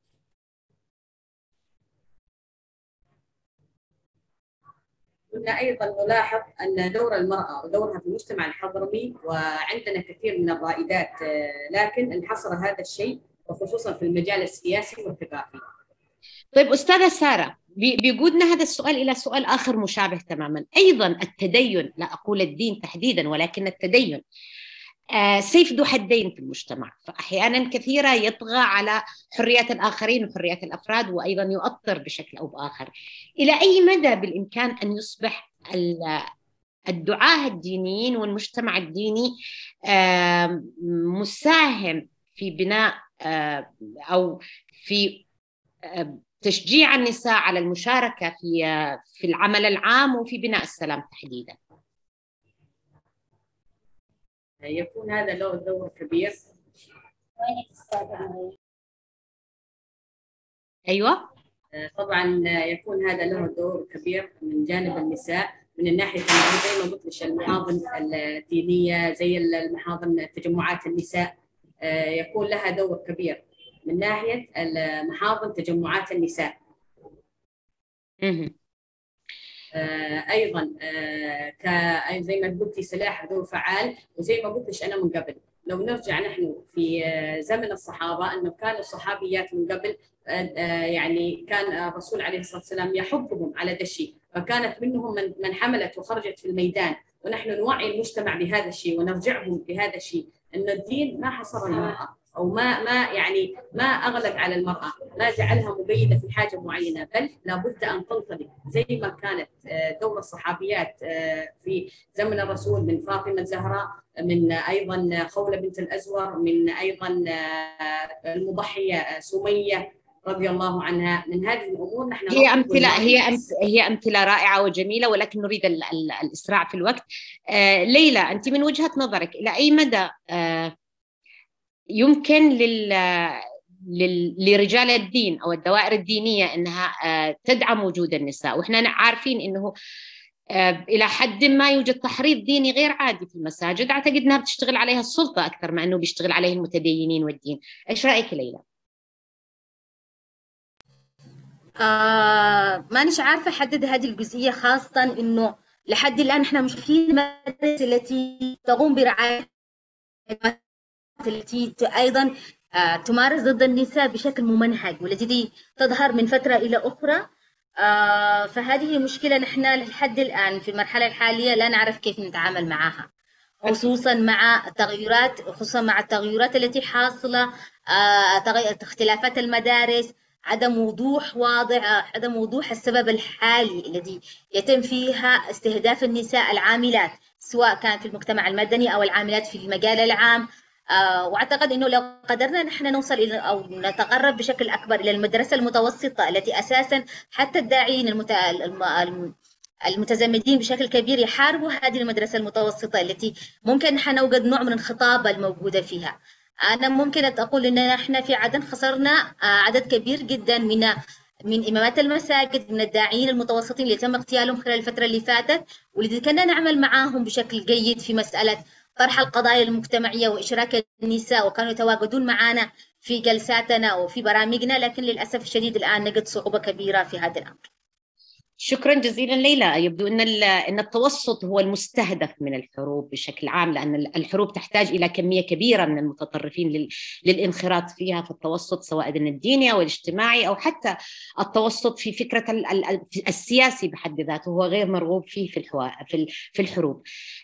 S7: كنا أيضا نلاحظ أن دور المرأة ودورها في المجتمع الحضرمي، وعندنا كثير من الرائدات، لكن انحصر هذا الشيء وخصوصا في المجال السياسي والثقافي.
S4: طيب أستاذة سارة، بيقودنا هذا السؤال إلى سؤال آخر مشابه تماما أيضا. التدين، لا أقول الدين تحديدا ولكن التدين آه سيف ذو حدين في المجتمع، فأحيانا كثيرة يطغى على حريات الآخرين وحريات الأفراد، وأيضا يؤثر بشكل أو بآخر. إلى أي مدى بالإمكان أن يصبح الدعاة الدينيين والمجتمع الديني آه مساهم في بناء آه أو في آه تشجيع النساء على المشاركة في آه في العمل العام وفي بناء السلام تحديدا؟
S7: يكون هذا له دور كبير.
S4: أيوة
S7: طبعا يكون هذا له دور كبير من جانب النساء، من الناحية زي ما قلت لك المحاضن الدينية، زي المحاضن تجمعات النساء، يكون لها دور كبير من ناحية المحاضن تجمعات النساء. ايضا ك زي ما قلتي سلاح ذو فعال، وزي ما قلت لك انا من قبل، لو نرجع نحن في زمن الصحابه انه كانوا الصحابيات من قبل يعني كان الرسول عليه الصلاه والسلام يحبهم على ذا الشيء، فكانت منهم من من حملت وخرجت في الميدان، ونحن نوعي المجتمع بهذا الشيء ونرجعهم بهذا الشيء، انه الدين ما حصر المراه او ما ما يعني ما اغلق على المراه، ما جعلها مقيده في حاجه معينه، بل لابد ان تنطلق زي ما كانت دور الصحابيات في زمن الرسول، من فاطمه الزهراء، من ايضا خوله بنت الازور، من ايضا المضحيه سميه رضي الله عنها. من هذه الامور نحن
S4: هي امثله هي هي امثله رائعه وجميله، ولكن نريد ال ال الاسراع في الوقت. آه ليلى، انت من وجهه نظرك الى اي مدى آه يمكن لل لرجال الدين أو الدوائر الدينية أنها تدعم وجود النساء؟ وإحنا عارفين أنه إلى حد ما يوجد تحريض ديني غير عادي في المساجد، أعتقد أنها بتشتغل عليها السلطة أكثر ما أنه بيشتغل عليه المتدينين والدين. إيش رأيك ليلى؟
S6: آه مانيش عارفة أحدد هذه الجزئية، خاصة أنه لحد الآن إحنا مش في المدارس التي تقوم برعاية التي أيضا تمارس ضد النساء بشكل ممنهج، والتي تظهر من فترة إلى أخرى. فهذه مشكلة نحن لحد الآن في المرحلة الحالية لا نعرف كيف نتعامل معها، خصوصا مع التغيرات خصوصا مع التغيرات التي حاصلة، اختلافات المدارس، عدم وضوح واضح عدم وضوح السبب الحالي الذي يتم فيها استهداف النساء العاملات، سواء كان في المجتمع المدني أو العاملات في المجال العام. آه واعتقد انه لو قدرنا نحن نوصل الى او نتقرب بشكل اكبر الى المدرسه المتوسطه، التي اساسا حتى الداعين المت... المتزمتين بشكل كبير يحاربوا هذه المدرسه المتوسطه، التي ممكن نحن نوجد نوع من الخطابه الموجوده فيها. انا ممكن اقول ان نحن في عدن خسرنا عدد كبير جدا من من إمامات المساجد، من الداعين المتوسطين اللي تم اغتيالهم خلال الفتره اللي فاتت، والذي كنا نعمل معاهم بشكل جيد في مساله طرح القضايا المجتمعية وإشراك النساء، وكانوا يتواجدون معنا في جلساتنا وفي برامجنا، لكن للأسف الشديد الآن نجد صعوبة كبيرة في هذا الأمر.
S4: شكرا جزيلا ليلى. يبدو أن أن التوسط هو المستهدف من الحروب بشكل عام، لأن الحروب تحتاج إلى كمية كبيرة من المتطرفين للانخراط فيها، في التوسط سواء الديني أو الاجتماعي أو حتى التوسط في فكرة السياسي بحد ذاته هو غير مرغوب فيه في الحروب.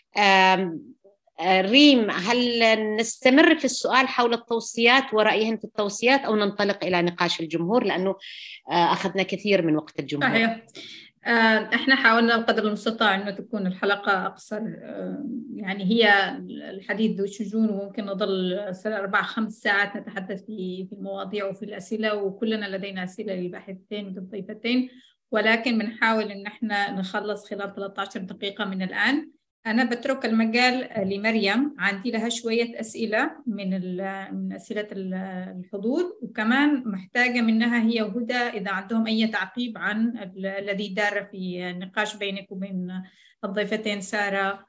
S4: ريم، هل نستمر في السؤال حول التوصيات ورأيهم في التوصيات، أو ننطلق إلى نقاش الجمهور، لأنه أخذنا كثير من وقت الجمهور؟
S1: صحيح. احنا حاولنا بقدر المستطاع انه تكون الحلقة اقصر، يعني هي الحديث ذو شجون، وممكن نظل اربع خمس ساعات نتحدث في في المواضيع وفي الاسئلة، وكلنا لدينا اسئلة للباحثين والضيفتين، ولكن بنحاول ان احنا نخلص خلال ثلاثة عشر دقيقة من الان. أنا بترك المجال لمريم، عندي لها شوية أسئلة من من أسئلة الحضور، وكمان محتاجة منها هي وهدى إذا عندهم أي تعقيب عن الذي دار في النقاش بينك وبين الضيفتين سارة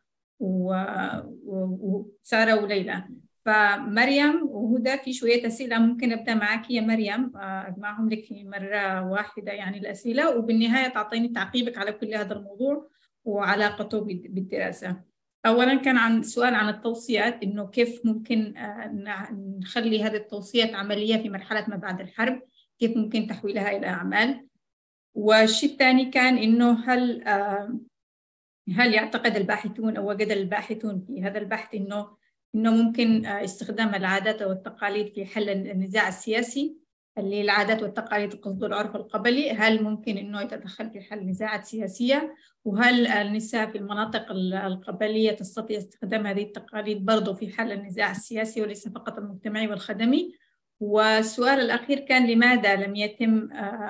S1: وسارة وليلى. فمريم وهدى في شوية أسئلة، ممكن أبدأ معك يا مريم، أجمعهم لك في مرة واحدة يعني الأسئلة، وبالنهاية تعطيني تعقيبك على كل هذا الموضوع وعلاقته بالدراسة. أولاً كان عن سؤال عن التوصيات، إنه كيف ممكن نخلي هذه التوصيات عملية في مرحلة ما بعد الحرب، كيف ممكن تحويلها إلى أعمال. والشيء الثاني كان إنه هل هل يعتقد الباحثون أو وجد الباحثون في هذا البحث إنه إنه ممكن استخدام العادات والتقاليد في حل النزاع السياسي، اللي العادات والتقاليد قصد العرف القبلي، هل ممكن إنه يتدخل في حل نزاعات سياسية؟ وهل النساء في المناطق القبلية تستطيع استخدام هذه التقاليد برضو في حل النزاع السياسي وليس فقط المجتمعي والخدمي؟ والسؤال الأخير كان لماذا لم يتم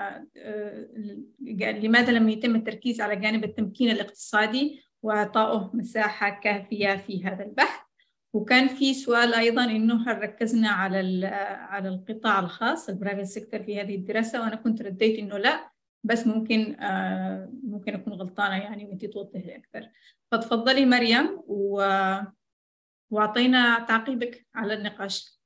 S1: لماذا لم يتم التركيز على جانب التمكين الاقتصادي وإعطائه مساحة كافية في هذا البحث؟ وكان في سؤال أيضاً إنه هل ركزنا على على القطاع الخاص البرايفت سيكتور في هذه الدراسة، وأنا كنت رديت إنه لا، بس ممكن آه ممكن أكون غلطانة يعني، وأنتي توضحي أكثر. فتفضلي مريم و... وأعطينا تعقيبك على النقاش.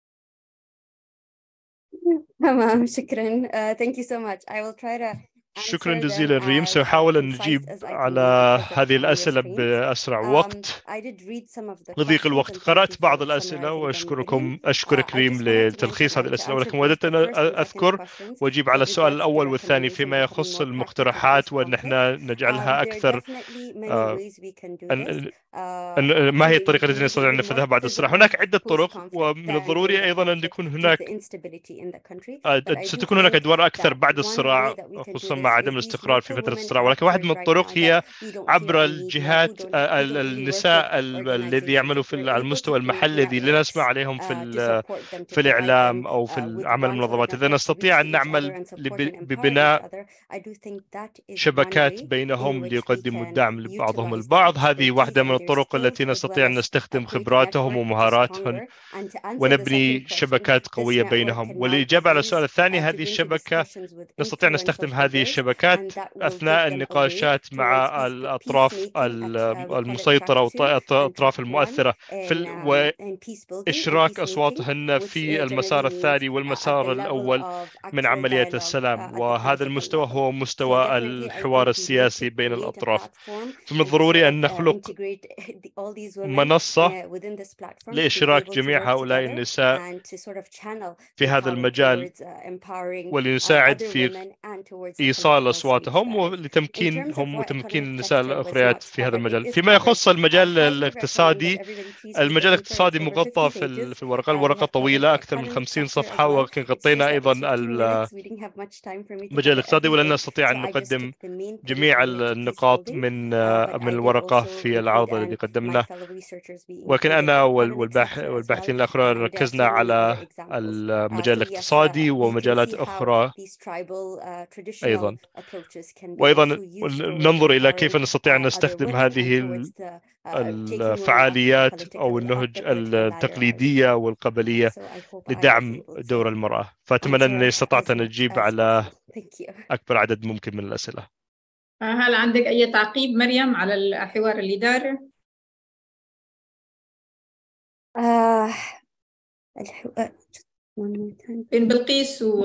S2: تمام، شكراً. uh, thank you so much. I will try to
S3: شكرا جزيلا ريم. سأحاول أن نجيب على هذه الأسئلة بأسرع وقت وضيق الوقت. قرأت بعض الأسئلة وأشكركم أشكرك ريم لتلخيص هذه الأسئلة، ولكن وددت أن أذكر وأجيب على السؤال الأول والثاني فيما يخص المقترحات، وأن احنا نجعلها أكثر آه أن أن ما هي الطريقة التي نستطيع أن ننفذها بعد الصراع. هناك عدة طرق، ومن الضروري أيضا أن يكون هناك ستكون هناك أدوار أكثر بعد الصراع، خصوصا مع عدم الاستقرار في فترة الصراع. ولكن واحد من الطرق هي عبر الجهات النساء الذي يعملوا في المستوى المحلي، الذي لا نسمع عليهم في في الإعلام أو في العمل المنظمات. إذا نستطيع أن نعمل ببناء شبكات بينهم ليقدموا الدعم لبعضهم البعض، هذه واحدة من الطرق التي نستطيع أن نستخدم خبراتهم ومهاراتهم ونبني شبكات قوية بينهم. والإجابة على السؤال الثاني، هذه الشبكة نستطيع نستخدم هذه الشبكات أثناء النقاشات مع الأطراف المسيطرة والأطراف المؤثرة في وإشراك أصواتهن في المسار الثاني والمسار الأول من عملية السلام. وهذا المستوى هو مستوى الحوار السياسي بين الأطراف. فمن الضروري أن نخلق منصة لإشراك جميع هؤلاء النساء في هذا المجال، ولنساعد في إيصال أصواتهم ولتمكينهم وتمكين النساء الأخريات في هذا المجال. فيما يخص المجال الاقتصادي، المجال الاقتصادي مغطى في في الورقة. الورقة طويلة أكثر من خمسين صفحة، ولكن غطينا أيضا المجال الاقتصادي، ولن نستطيع أن نقدم جميع النقاط من من الورقة في العرض الذي قدمناه. ولكن أنا والباحثين الآخرين ركزنا على المجال الاقتصادي ومجالات أخرى أيضا. وأيضا ننظر إلى كيف نستطيع أن نستخدم هذه الفعاليات أو النهج التقليدية والقبلية لدعم دور المرأة. فأتمنى أني استطعت أن أجيب على أكبر عدد ممكن من الأسئلة.
S1: هل عندك أي تعقيب مريم على الحوار اللي دار؟
S2: آه
S1: الحوار بين بلقيس و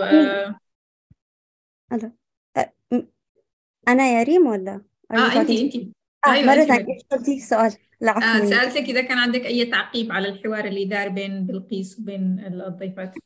S2: أنا يا ريم ولا؟
S1: آه أنتي أنتي
S2: آه أيوة مرة ثانية قلتي سؤال. لا
S1: آه سألتك إذا كان عندك أي تعقيب على الحوار اللي دار بين بلقيس وبين الضيفات.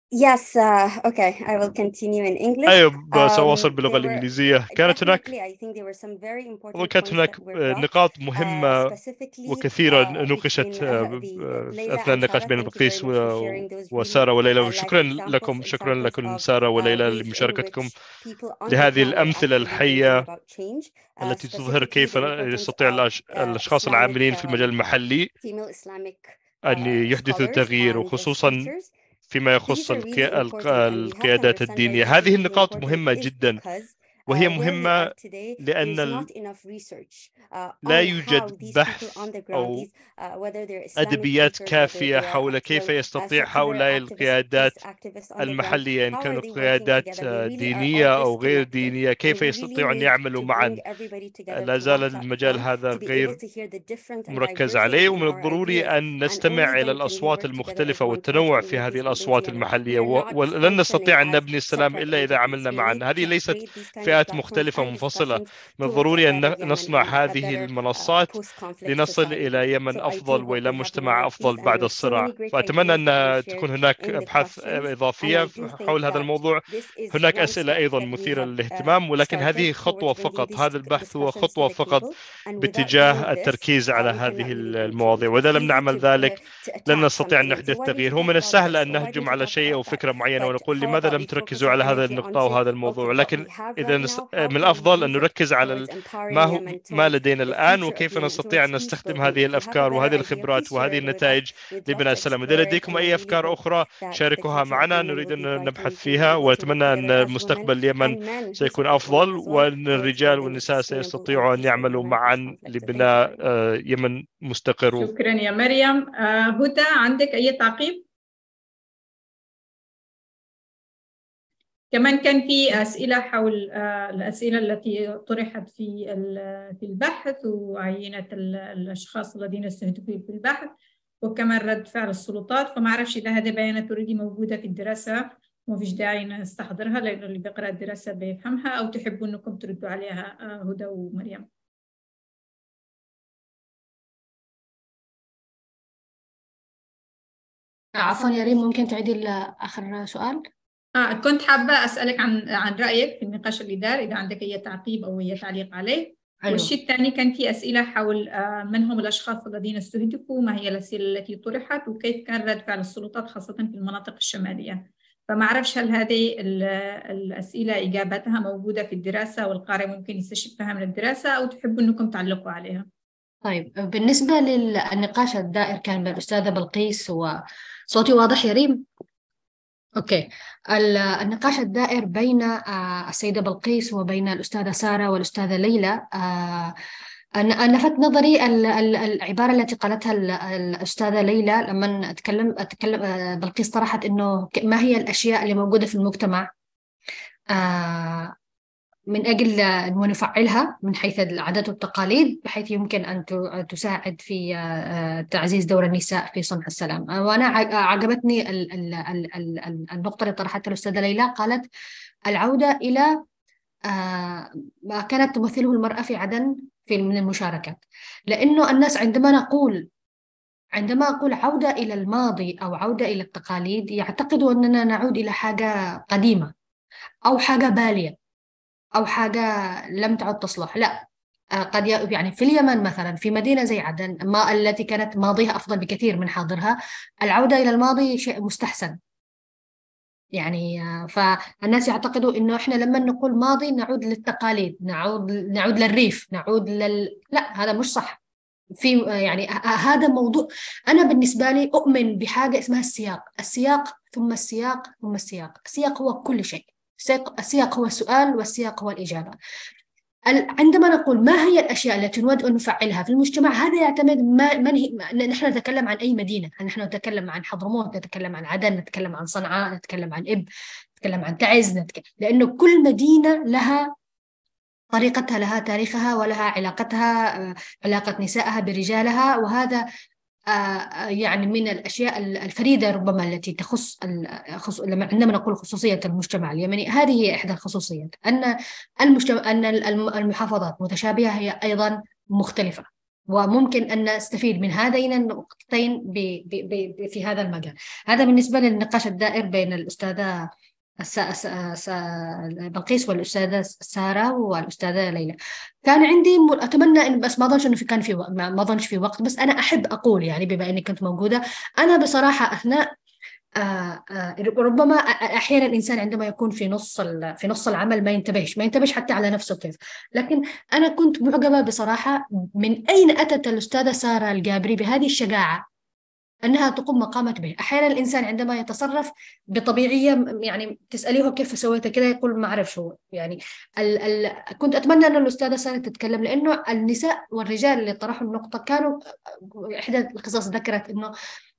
S2: Yes, uh, okay, I will continue in English.
S3: أيوة سأواصل
S2: Um,
S3: باللغة
S2: there were
S3: الإنجليزية. كانت هناك
S2: definitely, I think there were some very important
S3: كانت
S2: points
S3: هناك
S2: that were brought,
S3: نقاط
S2: uh,
S3: مهمة
S2: specifically
S3: وكثيرة
S2: uh,
S3: نوقشت
S2: between uh,
S3: آه،
S2: the
S3: في
S2: Layla
S3: أثناء
S2: and
S3: النقاش
S2: Sarah.
S3: بين
S2: Thank you very
S3: بلقيس
S2: much for sharing those really
S3: وسارة وليلى،
S2: uh, live
S3: وشكرا
S2: examples,
S3: لكم شكرا
S2: examples
S3: لكم
S2: of
S3: سارة
S2: uh,
S3: وليلى
S2: ways in
S3: لمشاركتكم
S2: which people on the
S3: لهذه
S2: ground are
S3: الأمثلة
S2: actually bringing
S3: الحية
S2: about change. Uh,
S3: التي تظهر
S2: specifically
S3: كيف
S2: the importance
S3: يستطيع
S2: of
S3: الأش-
S2: uh,
S3: الأشخاص
S2: Islamic
S3: العاملين في
S2: uh,
S3: المجال المحلي
S2: female Islamic
S3: أن
S2: uh,
S3: يحدثوا
S2: scholars
S3: تغيير،
S2: and uh,
S3: وخصوصا
S2: speakers.
S3: فيما يخص
S2: These are
S3: القي...
S2: really
S3: الق-
S2: important, and we have to
S3: القيادات
S2: understand why
S3: الدينية.
S2: these are
S3: هذه
S2: really
S3: النقاط
S2: important
S3: مهمة
S2: is
S3: جدا،
S2: because
S3: وهي
S2: uh, where we
S3: مهمة
S2: are today,
S3: لأن
S2: there's
S3: ال-
S2: not enough research uh,
S3: لا
S2: on how
S3: يوجد
S2: these people
S3: بحث
S2: on the ground,
S3: أو
S2: these uh, whether they're Islamic
S3: أدبيات
S2: thinkers, whether
S3: كافية
S2: they are
S3: حول كيف
S2: actual uh,
S3: يستطيع
S2: secular
S3: هؤلاء
S2: activists,
S3: القيادات
S2: peace activists on the ground,
S3: المحلية إن
S2: how are
S3: كانوا
S2: they working
S3: قيادات
S2: together? They really are all
S3: دينية أو غير
S2: disconnected,
S3: دينية،
S2: and
S3: كيف
S2: we really
S3: يستطيعوا أن
S2: need
S3: يعملوا
S2: to
S3: معا.
S2: bring everybody together
S3: لا
S2: to one
S3: زال المجال
S2: platform
S3: هذا
S2: to be able
S3: غير
S2: to hear the different and
S3: مركز
S2: diversity
S3: عليه،
S2: in
S3: ومن
S2: our
S3: الضروري
S2: ideas,
S3: أن
S2: and
S3: نستمع
S2: only
S3: إلى
S2: then can we
S3: الأصوات
S2: work together as
S3: المختلفة
S2: one part
S3: والتنوع
S2: and
S3: في
S2: move
S3: هذه
S2: this building
S3: الأصوات
S2: together.
S3: المحلية،
S2: We are
S3: و-
S2: not
S3: ولن
S2: functioning
S3: نستطيع أن
S2: as
S3: نبني السلام
S2: separate
S3: إلا إذا
S2: entities.
S3: عملنا
S2: We
S3: معا.
S2: need
S3: هذه
S2: to
S3: ليست
S2: create these kind of
S3: فئات
S2: platforms
S3: مختلفة
S2: and
S3: منفصلة.
S2: discussions
S3: من
S2: towards a
S3: الضروري
S2: better
S3: أن
S2: Yemen
S3: نصنع
S2: and a
S3: هذه
S2: better uh,
S3: المنصات
S2: post-conflict
S3: لنصل
S2: society.
S3: إلى يمن
S2: So I do
S3: أفضل
S2: hope
S3: وإلى
S2: we have more
S3: مجتمع
S2: of
S3: أفضل
S2: these, and
S3: بعد
S2: there's so
S3: الصراع.
S2: many great
S3: فأتمنى
S2: ideas that were
S3: أن
S2: shared
S3: تكون هناك
S2: in the
S3: أبحاث
S2: questions, and I
S3: إضافية
S2: do think
S3: حول هذا
S2: that
S3: الموضوع.
S2: this is
S3: هناك
S2: one
S3: أسئلة
S2: step
S3: أيضا
S2: that we
S3: مثيرة
S2: have uh,
S3: للاهتمام، ولكن هذه
S2: started
S3: خطوة
S2: towards bringing
S3: فقط.
S2: these
S3: هذا البحث هو
S2: discussions to
S3: خطوة
S2: the
S3: فقط
S2: table, and without doing
S3: باتجاه
S2: this,
S3: التركيز
S2: uh,
S3: على
S2: we cannot
S3: هذه
S2: really bring
S3: المواضيع،
S2: change.
S3: وإذا
S2: It's
S3: لم
S2: easy
S3: نعمل
S2: to
S3: ذلك
S2: uh, to
S3: لن
S2: attack
S3: نستطيع أن
S2: something and say,
S3: نحدث
S2: why did
S3: تغيير.
S2: you
S3: هو
S2: talk
S3: من
S2: about
S3: السهل
S2: this,
S3: أن
S2: or why
S3: نهجم
S2: didn't you
S3: على
S2: talk
S3: شيء أو
S2: about that?
S3: فكرة معينة
S2: But
S3: ونقول
S2: how
S3: لماذا
S2: about
S3: لم
S2: we focus
S3: تركزوا
S2: our
S3: على هذا
S2: energy
S3: النقطة
S2: onto
S3: وهذا الموضوع.
S2: okay, what we
S3: ولكن
S2: have
S3: إذا
S2: right
S3: نس...
S2: now, how
S3: من
S2: can we
S3: الأفضل أن
S2: use it
S3: نركز على
S2: towards
S3: ال... ما
S2: empowering
S3: هو
S2: Yemen,
S3: ما
S2: towards
S3: لدينا
S2: the
S3: الآن،
S2: future of
S3: وكيف
S2: Yemen,
S3: نستطيع
S2: towards
S3: أن
S2: peace
S3: نستخدم
S2: building.
S3: هذه
S2: If you have a
S3: الأفكار
S2: better
S3: وهذه
S2: idea,
S3: الخبرات
S2: please share
S3: وهذه
S2: it with us.
S3: النتائج
S2: We'd love to
S3: لبناء السلام. إذا
S2: explore it,
S3: لديكم
S2: and I
S3: أي
S2: really
S3: أفكار
S2: hope
S3: أخرى
S2: that the
S3: شاركوها
S2: future of
S3: معنا،
S2: Yemen
S3: نريد
S2: will be
S3: أن
S2: bright, and
S3: نبحث
S2: we can be
S3: فيها.
S2: able to work
S3: وأتمنى أن
S2: together as women
S3: مستقبل اليمن
S2: and men who
S3: سيكون
S2: support women
S3: أفضل،
S2: as well
S3: وأن
S2: towards
S3: الرجال
S2: building a
S3: والنساء
S2: sustainable and
S3: سيستطيعوا أن
S2: peaceful
S3: يعملوا
S2: Yemen and
S3: معا
S2: post-conflict. So thank you
S3: لبناء
S2: very much.
S3: آه، يمن مستقر.
S1: شكرا يا مريم. آه، هدى عندك أي تعقيب؟ كمان كان في أسئلة حول آه، الأسئلة التي طرحت في في البحث، وعينة الأشخاص الذين استهدفوا في البحث، وكمان رد فعل السلطات. فما أعرفش إذا هذه بيانات اوريدي موجودة في الدراسة وما فيش داعي نستحضرها، لأنه اللي بيقرأ الدراسة بيفهمها، أو تحبوا إنكم تردوا عليها آه، هدى ومريم.
S5: عفوا يا ريم، ممكن تعيدي آخر سؤال؟
S1: آه كنت حابة أسألك عن عن رأيك في النقاش اللي دار، إذا عندك أي تعقيب أو أي تعليق عليه.
S5: أيوة.
S1: والشيء الثاني كان في أسئلة حول آه من هم الأشخاص الذين استهدفوا، ما هي الأسئلة التي طرحت، وكيف كان رد فعل السلطات خاصة في المناطق الشمالية. فما أعرفش هل هذه الأسئلة إجابتها موجودة في الدراسة والقارئ ممكن يستشفها من الدراسة، أو تحبوا أنكم تعلقوا عليها؟
S5: طيب، بالنسبة للنقاش الدائر كان بالأستاذة بلقيس، وصوتي واضح يا ريم؟ أوكي. النقاش الدائر بين السيدة بلقيس وبين الأستاذة سارة والأستاذة ليلى، أنا لفت نظري العبارة التي قالتها الأستاذة ليلى لما أتكلم أتكلم بلقيس طرحت إنه ما هي الأشياء اللي موجودة في المجتمع من أجل أن نفعلها من حيث العادات والتقاليد، بحيث يمكن أن تساعد في تعزيز دور النساء في صنع السلام. وأنا عجبتني النقطة اللي طرحتها الأستاذة ليلى، قالت العودة إلى ما كانت تمثله المرأة في عدن في من المشاركات. لأنه الناس عندما نقول عندما أقول عودة إلى الماضي أو عودة إلى التقاليد، يعتقدوا أننا نعود إلى حاجة قديمة أو حاجة بالية أو حاجة لم تعد تصلح. لا، قد يعني في اليمن مثلا، في مدينة زي عدن ما التي كانت ماضيها أفضل بكثير من حاضرها، العودة إلى الماضي شيء مستحسن. يعني فالناس يعتقدوا إنه إحنا لما نقول ماضي نعود للتقاليد، نعود نعود للريف، نعود لل... لا، هذا مش صح. في يعني هذا موضوع. أنا بالنسبة لي أؤمن بحاجة اسمها السياق، السياق ثم السياق ثم السياق. السياق هو كل شيء. السياق هو السؤال والسياق هو الإجابة. عندما نقول ما هي الأشياء التي نود أن نفعلها في المجتمع، هذا يعتمد ما من هي. نحن نتكلم عن أي مدينة، نحن نتكلم عن حضرموت، نتكلم عن عدن، نتكلم عن صنعاء، نتكلم عن إب، نتكلم عن تعز، نتكلم. لأنه كل مدينة لها طريقتها، لها تاريخها، ولها علاقتها، علاقة نسائها برجالها. وهذا يعني من الأشياء الفريدة ربما التي تخص الخص... لما عندما نقول خصوصية المجتمع اليمني، هذه هي إحدى الخصوصيات، أن المجتمع أن المحافظات متشابهة هي أيضا مختلفة وممكن أن نستفيد من هذين النقطتين ب ب ب في هذا المجال. هذا بالنسبة للنقاش الدائر بين الأستاذة بلقيس والأستاذة سارة والأستاذة ليلى. كان عندي أتمنى إن بس ما ظنش إنه في كان في ما ظنش في وقت، بس أنا أحب أقول يعني بما إني كنت موجودة، أنا بصراحة أثناء آه آه ربما أحيانا الإنسان عندما يكون في نص في نص العمل ما ينتبهش ما ينتبهش حتى على نفسه كيف، لكن أنا كنت معجبة بصراحة من أين أتت الأستاذة سارة الجابري بهذه الشجاعة أنها تقوم مقامة به. أحيانا الإنسان عندما يتصرف بطبيعية يعني تسأليه كيف سويت كذا يقول ما أعرف شو يعني. ال ال كنت أتمنى أن الأستاذة سارة تتكلم، لأنه النساء والرجال اللي طرحوا النقطة كانوا، إحدى القصص ذكرت أنه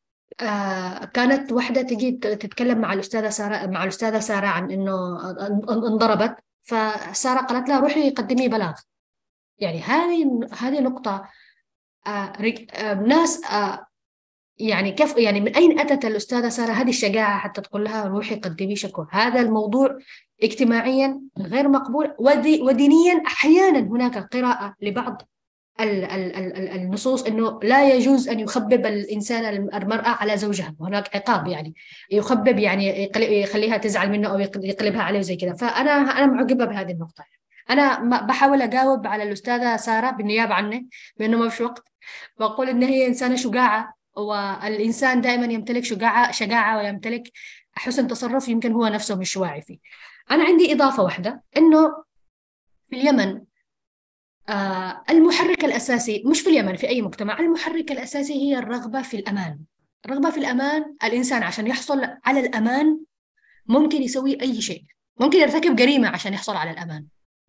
S5: آه كانت واحدة تجي تتكلم مع الأستاذة سارة مع الأستاذة سارة عن إنه انضربت، فسارة قالت لها روحي قدمي بلاغ. يعني هذه هذه نقطة آه آه ناس آه يعني كيف يعني من أين أتت الأستاذة سارة هذه الشجاعة حتى تقول لها روحي قدمي شكوى؟ هذا الموضوع اجتماعيا غير مقبول، ودي ودينيا أحيانا هناك قراءة لبعض ال ال ال النصوص إنه لا يجوز أن يخبب الإنسان المرأة على زوجها، وهناك عقاب يعني يخبب يعني يخليها تزعل منه أو يقلبها عليه زي كذا. فأنا أنا معجبة بهذه النقطة. أنا بحاول أجاوب على الأستاذة سارة بالنيابة عني بأنه ما فيش وقت، بقول إن هي إنسانة شجاعة، والإنسان دائما يمتلك شجاعة شجاعة ويمتلك حسن تصرف يمكن هو نفسه مش واعي فيه. أنا عندي إضافة واحدة، إنه في اليمن آه المحرك الأساسي، مش في اليمن في أي مجتمع، المحرك الأساسي هي الرغبة في الأمان. الرغبة في الأمان، الإنسان عشان يحصل على الأمان ممكن يسوي أي شيء، ممكن يرتكب جريمة عشان يحصل على الأمان.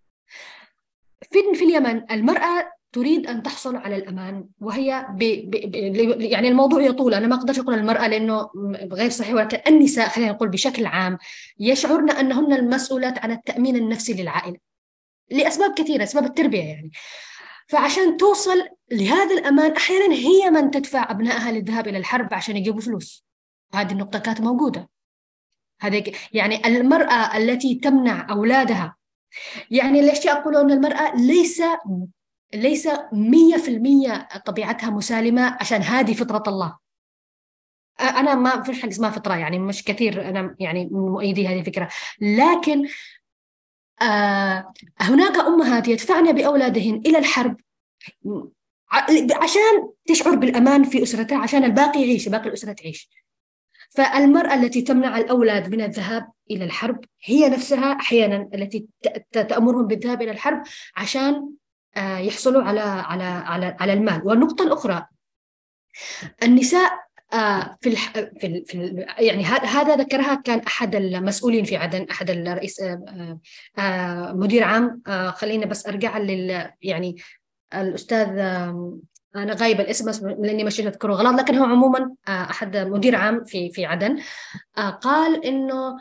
S5: في في اليمن المرأة تريد أن تحصل على الأمان، وهي ب... ب... ب... يعني الموضوع يطول، أنا ما أقدرش أقول المرأة لأنه غير صحيح، ولكن النساء خلينا نقول بشكل عام يشعرن أنهن المسؤولات عن التأمين النفسي للعائلة لأسباب كثيرة، أسباب التربية يعني. فعشان توصل لهذا الأمان أحيانا هي من تدفع أبنائها للذهاب إلى الحرب عشان يجيبوا فلوس. هذه النقطة كانت موجودة. هذه يعني المرأة التي تمنع أولادها، يعني ليش أقول أن المرأة ليس ليس مية في المية طبيعتها مسالمة، عشان هذه فطرة الله. أنا ما فيش حاجة اسمها فطرة يعني، مش كثير أنا يعني من مؤيدي هذه الفكرة، لكن آه هناك أمهات يدفعن بأولادهن إلى الحرب عشان تشعر بالأمان في أسرتها، عشان الباقي يعيش، باقي الأسرة تعيش. فالمرأة التي تمنع الأولاد من الذهاب إلى الحرب هي نفسها أحيانا التي تأمرهم بالذهاب إلى الحرب عشان يحصلوا على على على على المال. والنقطة الأخرى، النساء في الح... في, ال... في ال... يعني هذا ذكرها كان أحد المسؤولين في عدن، أحد الرئيس مدير عام، خلينا بس أرجع لل يعني الأستاذ، أنا غايبة الاسم لأني مش أذكره غلط، لكن هو عموما أحد مدير عام في في عدن قال إنه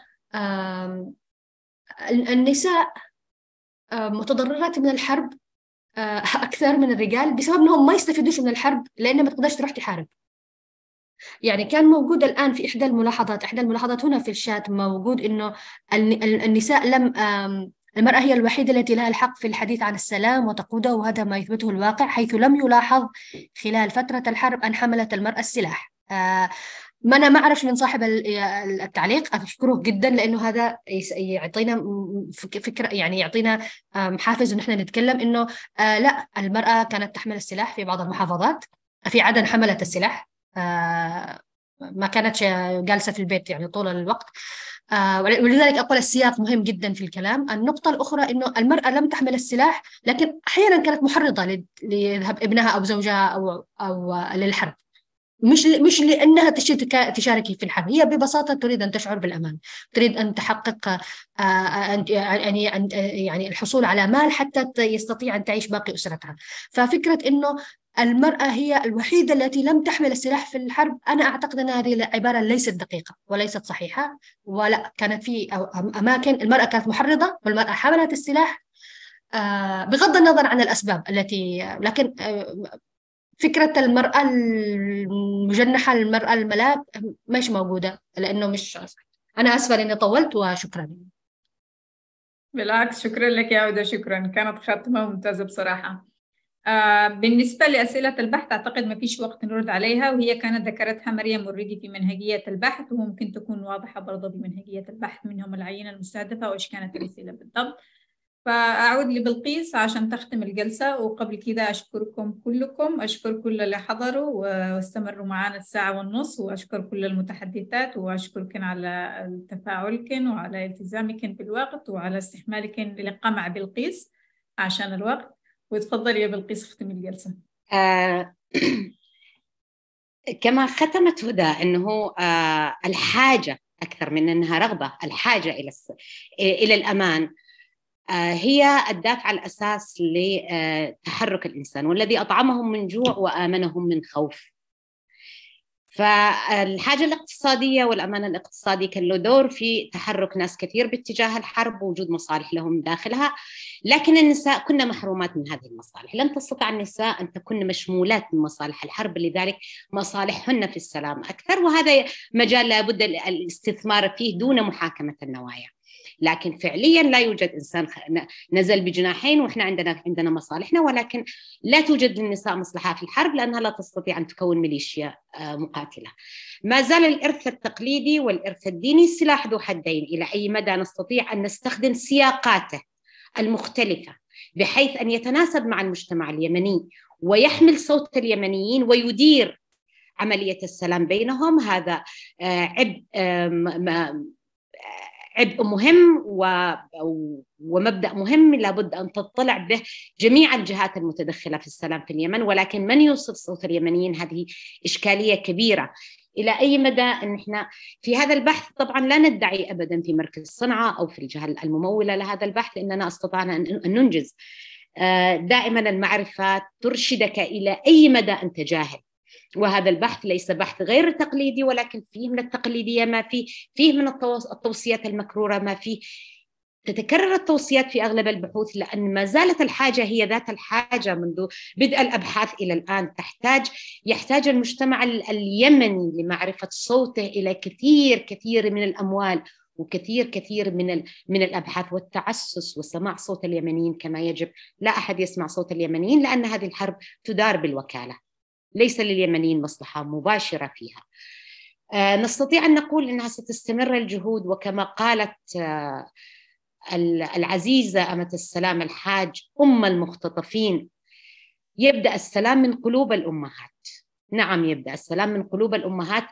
S5: النساء متضررات من الحرب أكثر من الرجال بسبب أنهم ما يستفيدوش من الحرب، لأنها ما تقدرش تروح تحارب. يعني كان موجود الآن في إحدى الملاحظات إحدى الملاحظات هنا في الشات موجود إنه النساء لم المرأة هي الوحيدة التي لها الحق في الحديث عن السلام وتقوده، وهذا ما يثبته الواقع، حيث لم يلاحظ خلال فترة الحرب أن حملت المرأة السلاح. آه ما أنا ما أعرف من صاحب التعليق، أشكره جدا لأنه هذا يعطينا فكرة، يعني يعطينا حافز إن إحنا نتكلم إنه آه لا، المرأة كانت تحمل السلاح في بعض المحافظات، في عدن حملت السلاح، آه ما كانت جالسة في البيت يعني طول الوقت. آه ولذلك أقول السياق مهم جدا في الكلام. النقطة الأخرى إنه المرأة لم تحمل السلاح، لكن أحيانا كانت محرضة لذهاب ابنها أو زوجها أو أو للحرب، مش مش لأنها تشارك في الحرب، هي ببساطة تريد أن تشعر بالأمان، تريد أن تحقق يعني يعني الحصول على مال حتى يستطيع أن تعيش باقي أسرتها. ففكرة إنه المرأة هي الوحيدة التي لم تحمل السلاح في الحرب، أنا أعتقد أن هذه العبارة ليست دقيقة وليست صحيحة، ولا كانت في أماكن المرأة كانت محرضة والمرأة حملت السلاح بغض النظر عن الأسباب التي، لكن فكرة المرأة المجنحة، المرأة الملاك مش موجودة، لأنه مش. أنا أسفة إني طولت وشكرا.
S1: بالعكس، شكرا لك يا عودة، شكرا، كانت خاتمة ممتازة بصراحة. آه بالنسبة لأسئلة البحث أعتقد ما فيش وقت نرد عليها، وهي كانت ذكرتها مريم اوريدي في منهجية البحث، وممكن تكون واضحة برضه بمنهجية البحث، منهم العينة المستهدفة وإيش كانت الأسئلة بالضبط. فأعود لبلقيس عشان تختم الجلسة، وقبل كده أشكركم كلكم، أشكر كل اللي حضروا واستمروا معنا الساعة والنص، وأشكر كل المتحدثات، وأشكركم على تفاعلكم وعلى التزامكم بالوقت وعلى استحمالكم للقاء مع بلقيس عشان الوقت. وتفضلي يا بلقيس اختمي الجلسة.
S4: آه كما ختمت هدى أنه آه الحاجة أكثر من أنها رغبة، الحاجة إلى إلى الأمان آه هي الدافع الأساس لتحرك الإنسان، والذي أطعمهم من جوع وآمنهم من خوف. فالحاجة الاقتصادية والأمان الاقتصادي كان له دور في تحرك ناس كثير باتجاه الحرب ووجود مصالح لهم داخلها، لكن النساء كنا محرومات من هذه المصالح. لم تستطع النساء أن تكون مشمولات من مصالح الحرب، لذلك مصالحهن في السلام أكثر، وهذا مجال لابد الاستثمار فيه دون محاكمة النوايا. لكن فعليا لا يوجد إنسان نزل بجناحين وإحنا عندنا عندنا مصالحنا، ولكن لا توجد للنساء مصلحة في الحرب لأنها لا تستطيع أن تكون ميليشيا مقاتلة. ما زال الإرث التقليدي والإرث الديني سلاح ذو حدين، إلى أي مدى نستطيع أن نستخدم سياقاته المختلفة بحيث أن يتناسب مع المجتمع اليمني ويحمل صوت اليمنيين ويدير عملية السلام بينهم. هذا عبء عبء مهم ومبدأ مهم لابد أن تطلع به جميع الجهات المتدخلة في السلام في اليمن، ولكن من يوصف صوت اليمنيين هذه إشكالية كبيرة. إلى أي مدى أن إحنا في هذا البحث طبعا لا ندعي أبدا في مركز صنعاء أو في الجهة الممولة لهذا البحث إننا استطعنا أن ننجز. دائما المعرفة ترشدك إلى أي مدى أنت جاهل، وهذا البحث ليس بحث غير تقليدي، ولكن فيه من التقليدية ما فيه، فيه من التوصيات المكرورة ما فيه. تتكرر التوصيات في أغلب البحوث لأن ما زالت الحاجة هي ذات الحاجة منذ بدء الأبحاث إلى الآن. تحتاج يحتاج المجتمع اليمني لمعرفة صوته إلى كثير كثير من الأموال وكثير كثير من من الأبحاث والتعسس وسماع صوت اليمنيين كما يجب. لا أحد يسمع صوت اليمنيين لأن هذه الحرب تدار بالوكالة، ليس لليمنيين مصلحة مباشرة فيها. آه نستطيع أن نقول أنها ستستمر الجهود، وكما قالت آه العزيزة أمة السلام الحاج أم المختطفين، يبدأ السلام من قلوب الأمهات. نعم، يبدأ السلام من قلوب الأمهات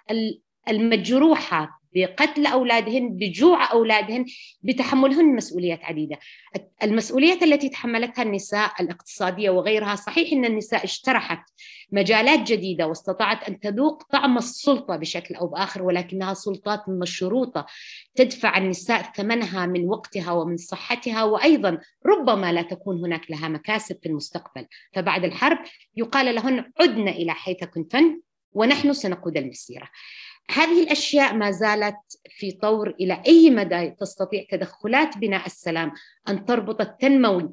S4: المجروحة بقتل أولادهن، بجوع أولادهن، بتحملهن مسؤوليات عديدة. المسؤوليات التي تحملتها النساء الاقتصادية وغيرها، صحيح أن النساء اجترحت مجالات جديدة واستطاعت أن تذوق طعم السلطة بشكل أو بآخر، ولكنها سلطات مشروطة تدفع النساء ثمنها من وقتها ومن صحتها، وأيضا ربما لا تكون هناك لها مكاسب في المستقبل. فبعد الحرب يقال لهن عدنا إلى حيث كنتن ونحن سنقود المسيرة. هذه الأشياء ما زالت في طور. إلى أي مدى تستطيع تدخلات بناء السلام أن تربط التنموي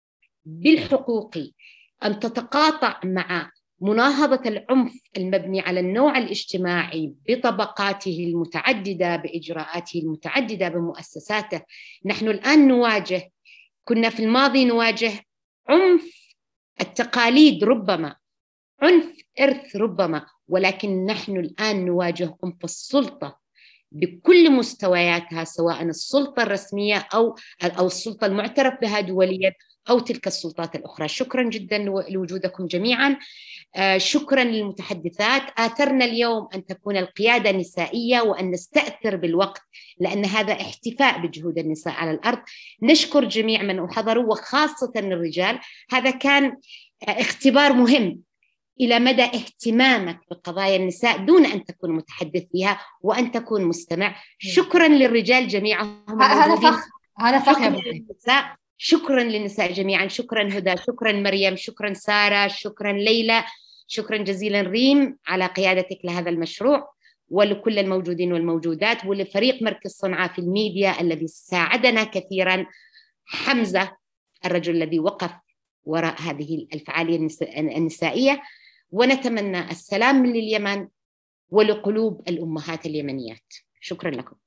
S4: بالحقوقي، أن تتقاطع مع مناهضة العنف المبني على النوع الاجتماعي بطبقاته المتعددة، بإجراءاته المتعددة، بمؤسساته. نحن الآن نواجه، كنا في الماضي نواجه عنف التقاليد، ربما عنف إرث ربما، ولكن نحن الآن نواجه عنف السلطة بكل مستوياتها، سواء السلطة الرسمية أو أو السلطة المعترف بها دوليا أو تلك السلطات الأخرى. شكرا جدا لوجودكم جميعا. آه شكرا للمتحدثات. آثرنا اليوم أن تكون القيادة نسائية وأن نستأثر بالوقت، لأن هذا احتفاء بجهود النساء على الأرض. نشكر جميع من حضروا وخاصة الرجال. هذا كان اختبار مهم إلى مدى اهتمامك بقضايا النساء دون أن تكون متحدث فيها وأن تكون مستمع. شكرا للرجال جميعهم.
S5: هذا فخ هذا فخ يا
S4: للنساء. شكرا للنساء جميعا. شكرا هدى، شكرا مريم، شكرا سارة، شكرا ليلى، شكرا جزيلا ريم على قيادتك لهذا المشروع، ولكل الموجودين والموجودات، ولفريق مركز صنعاء في الميديا الذي ساعدنا كثيرا، حمزة الرجل الذي وقف وراء هذه الفعالية النسائية. ونتمنى السلام لليمن ولقلوب الأمهات اليمنيات. شكرا لكم.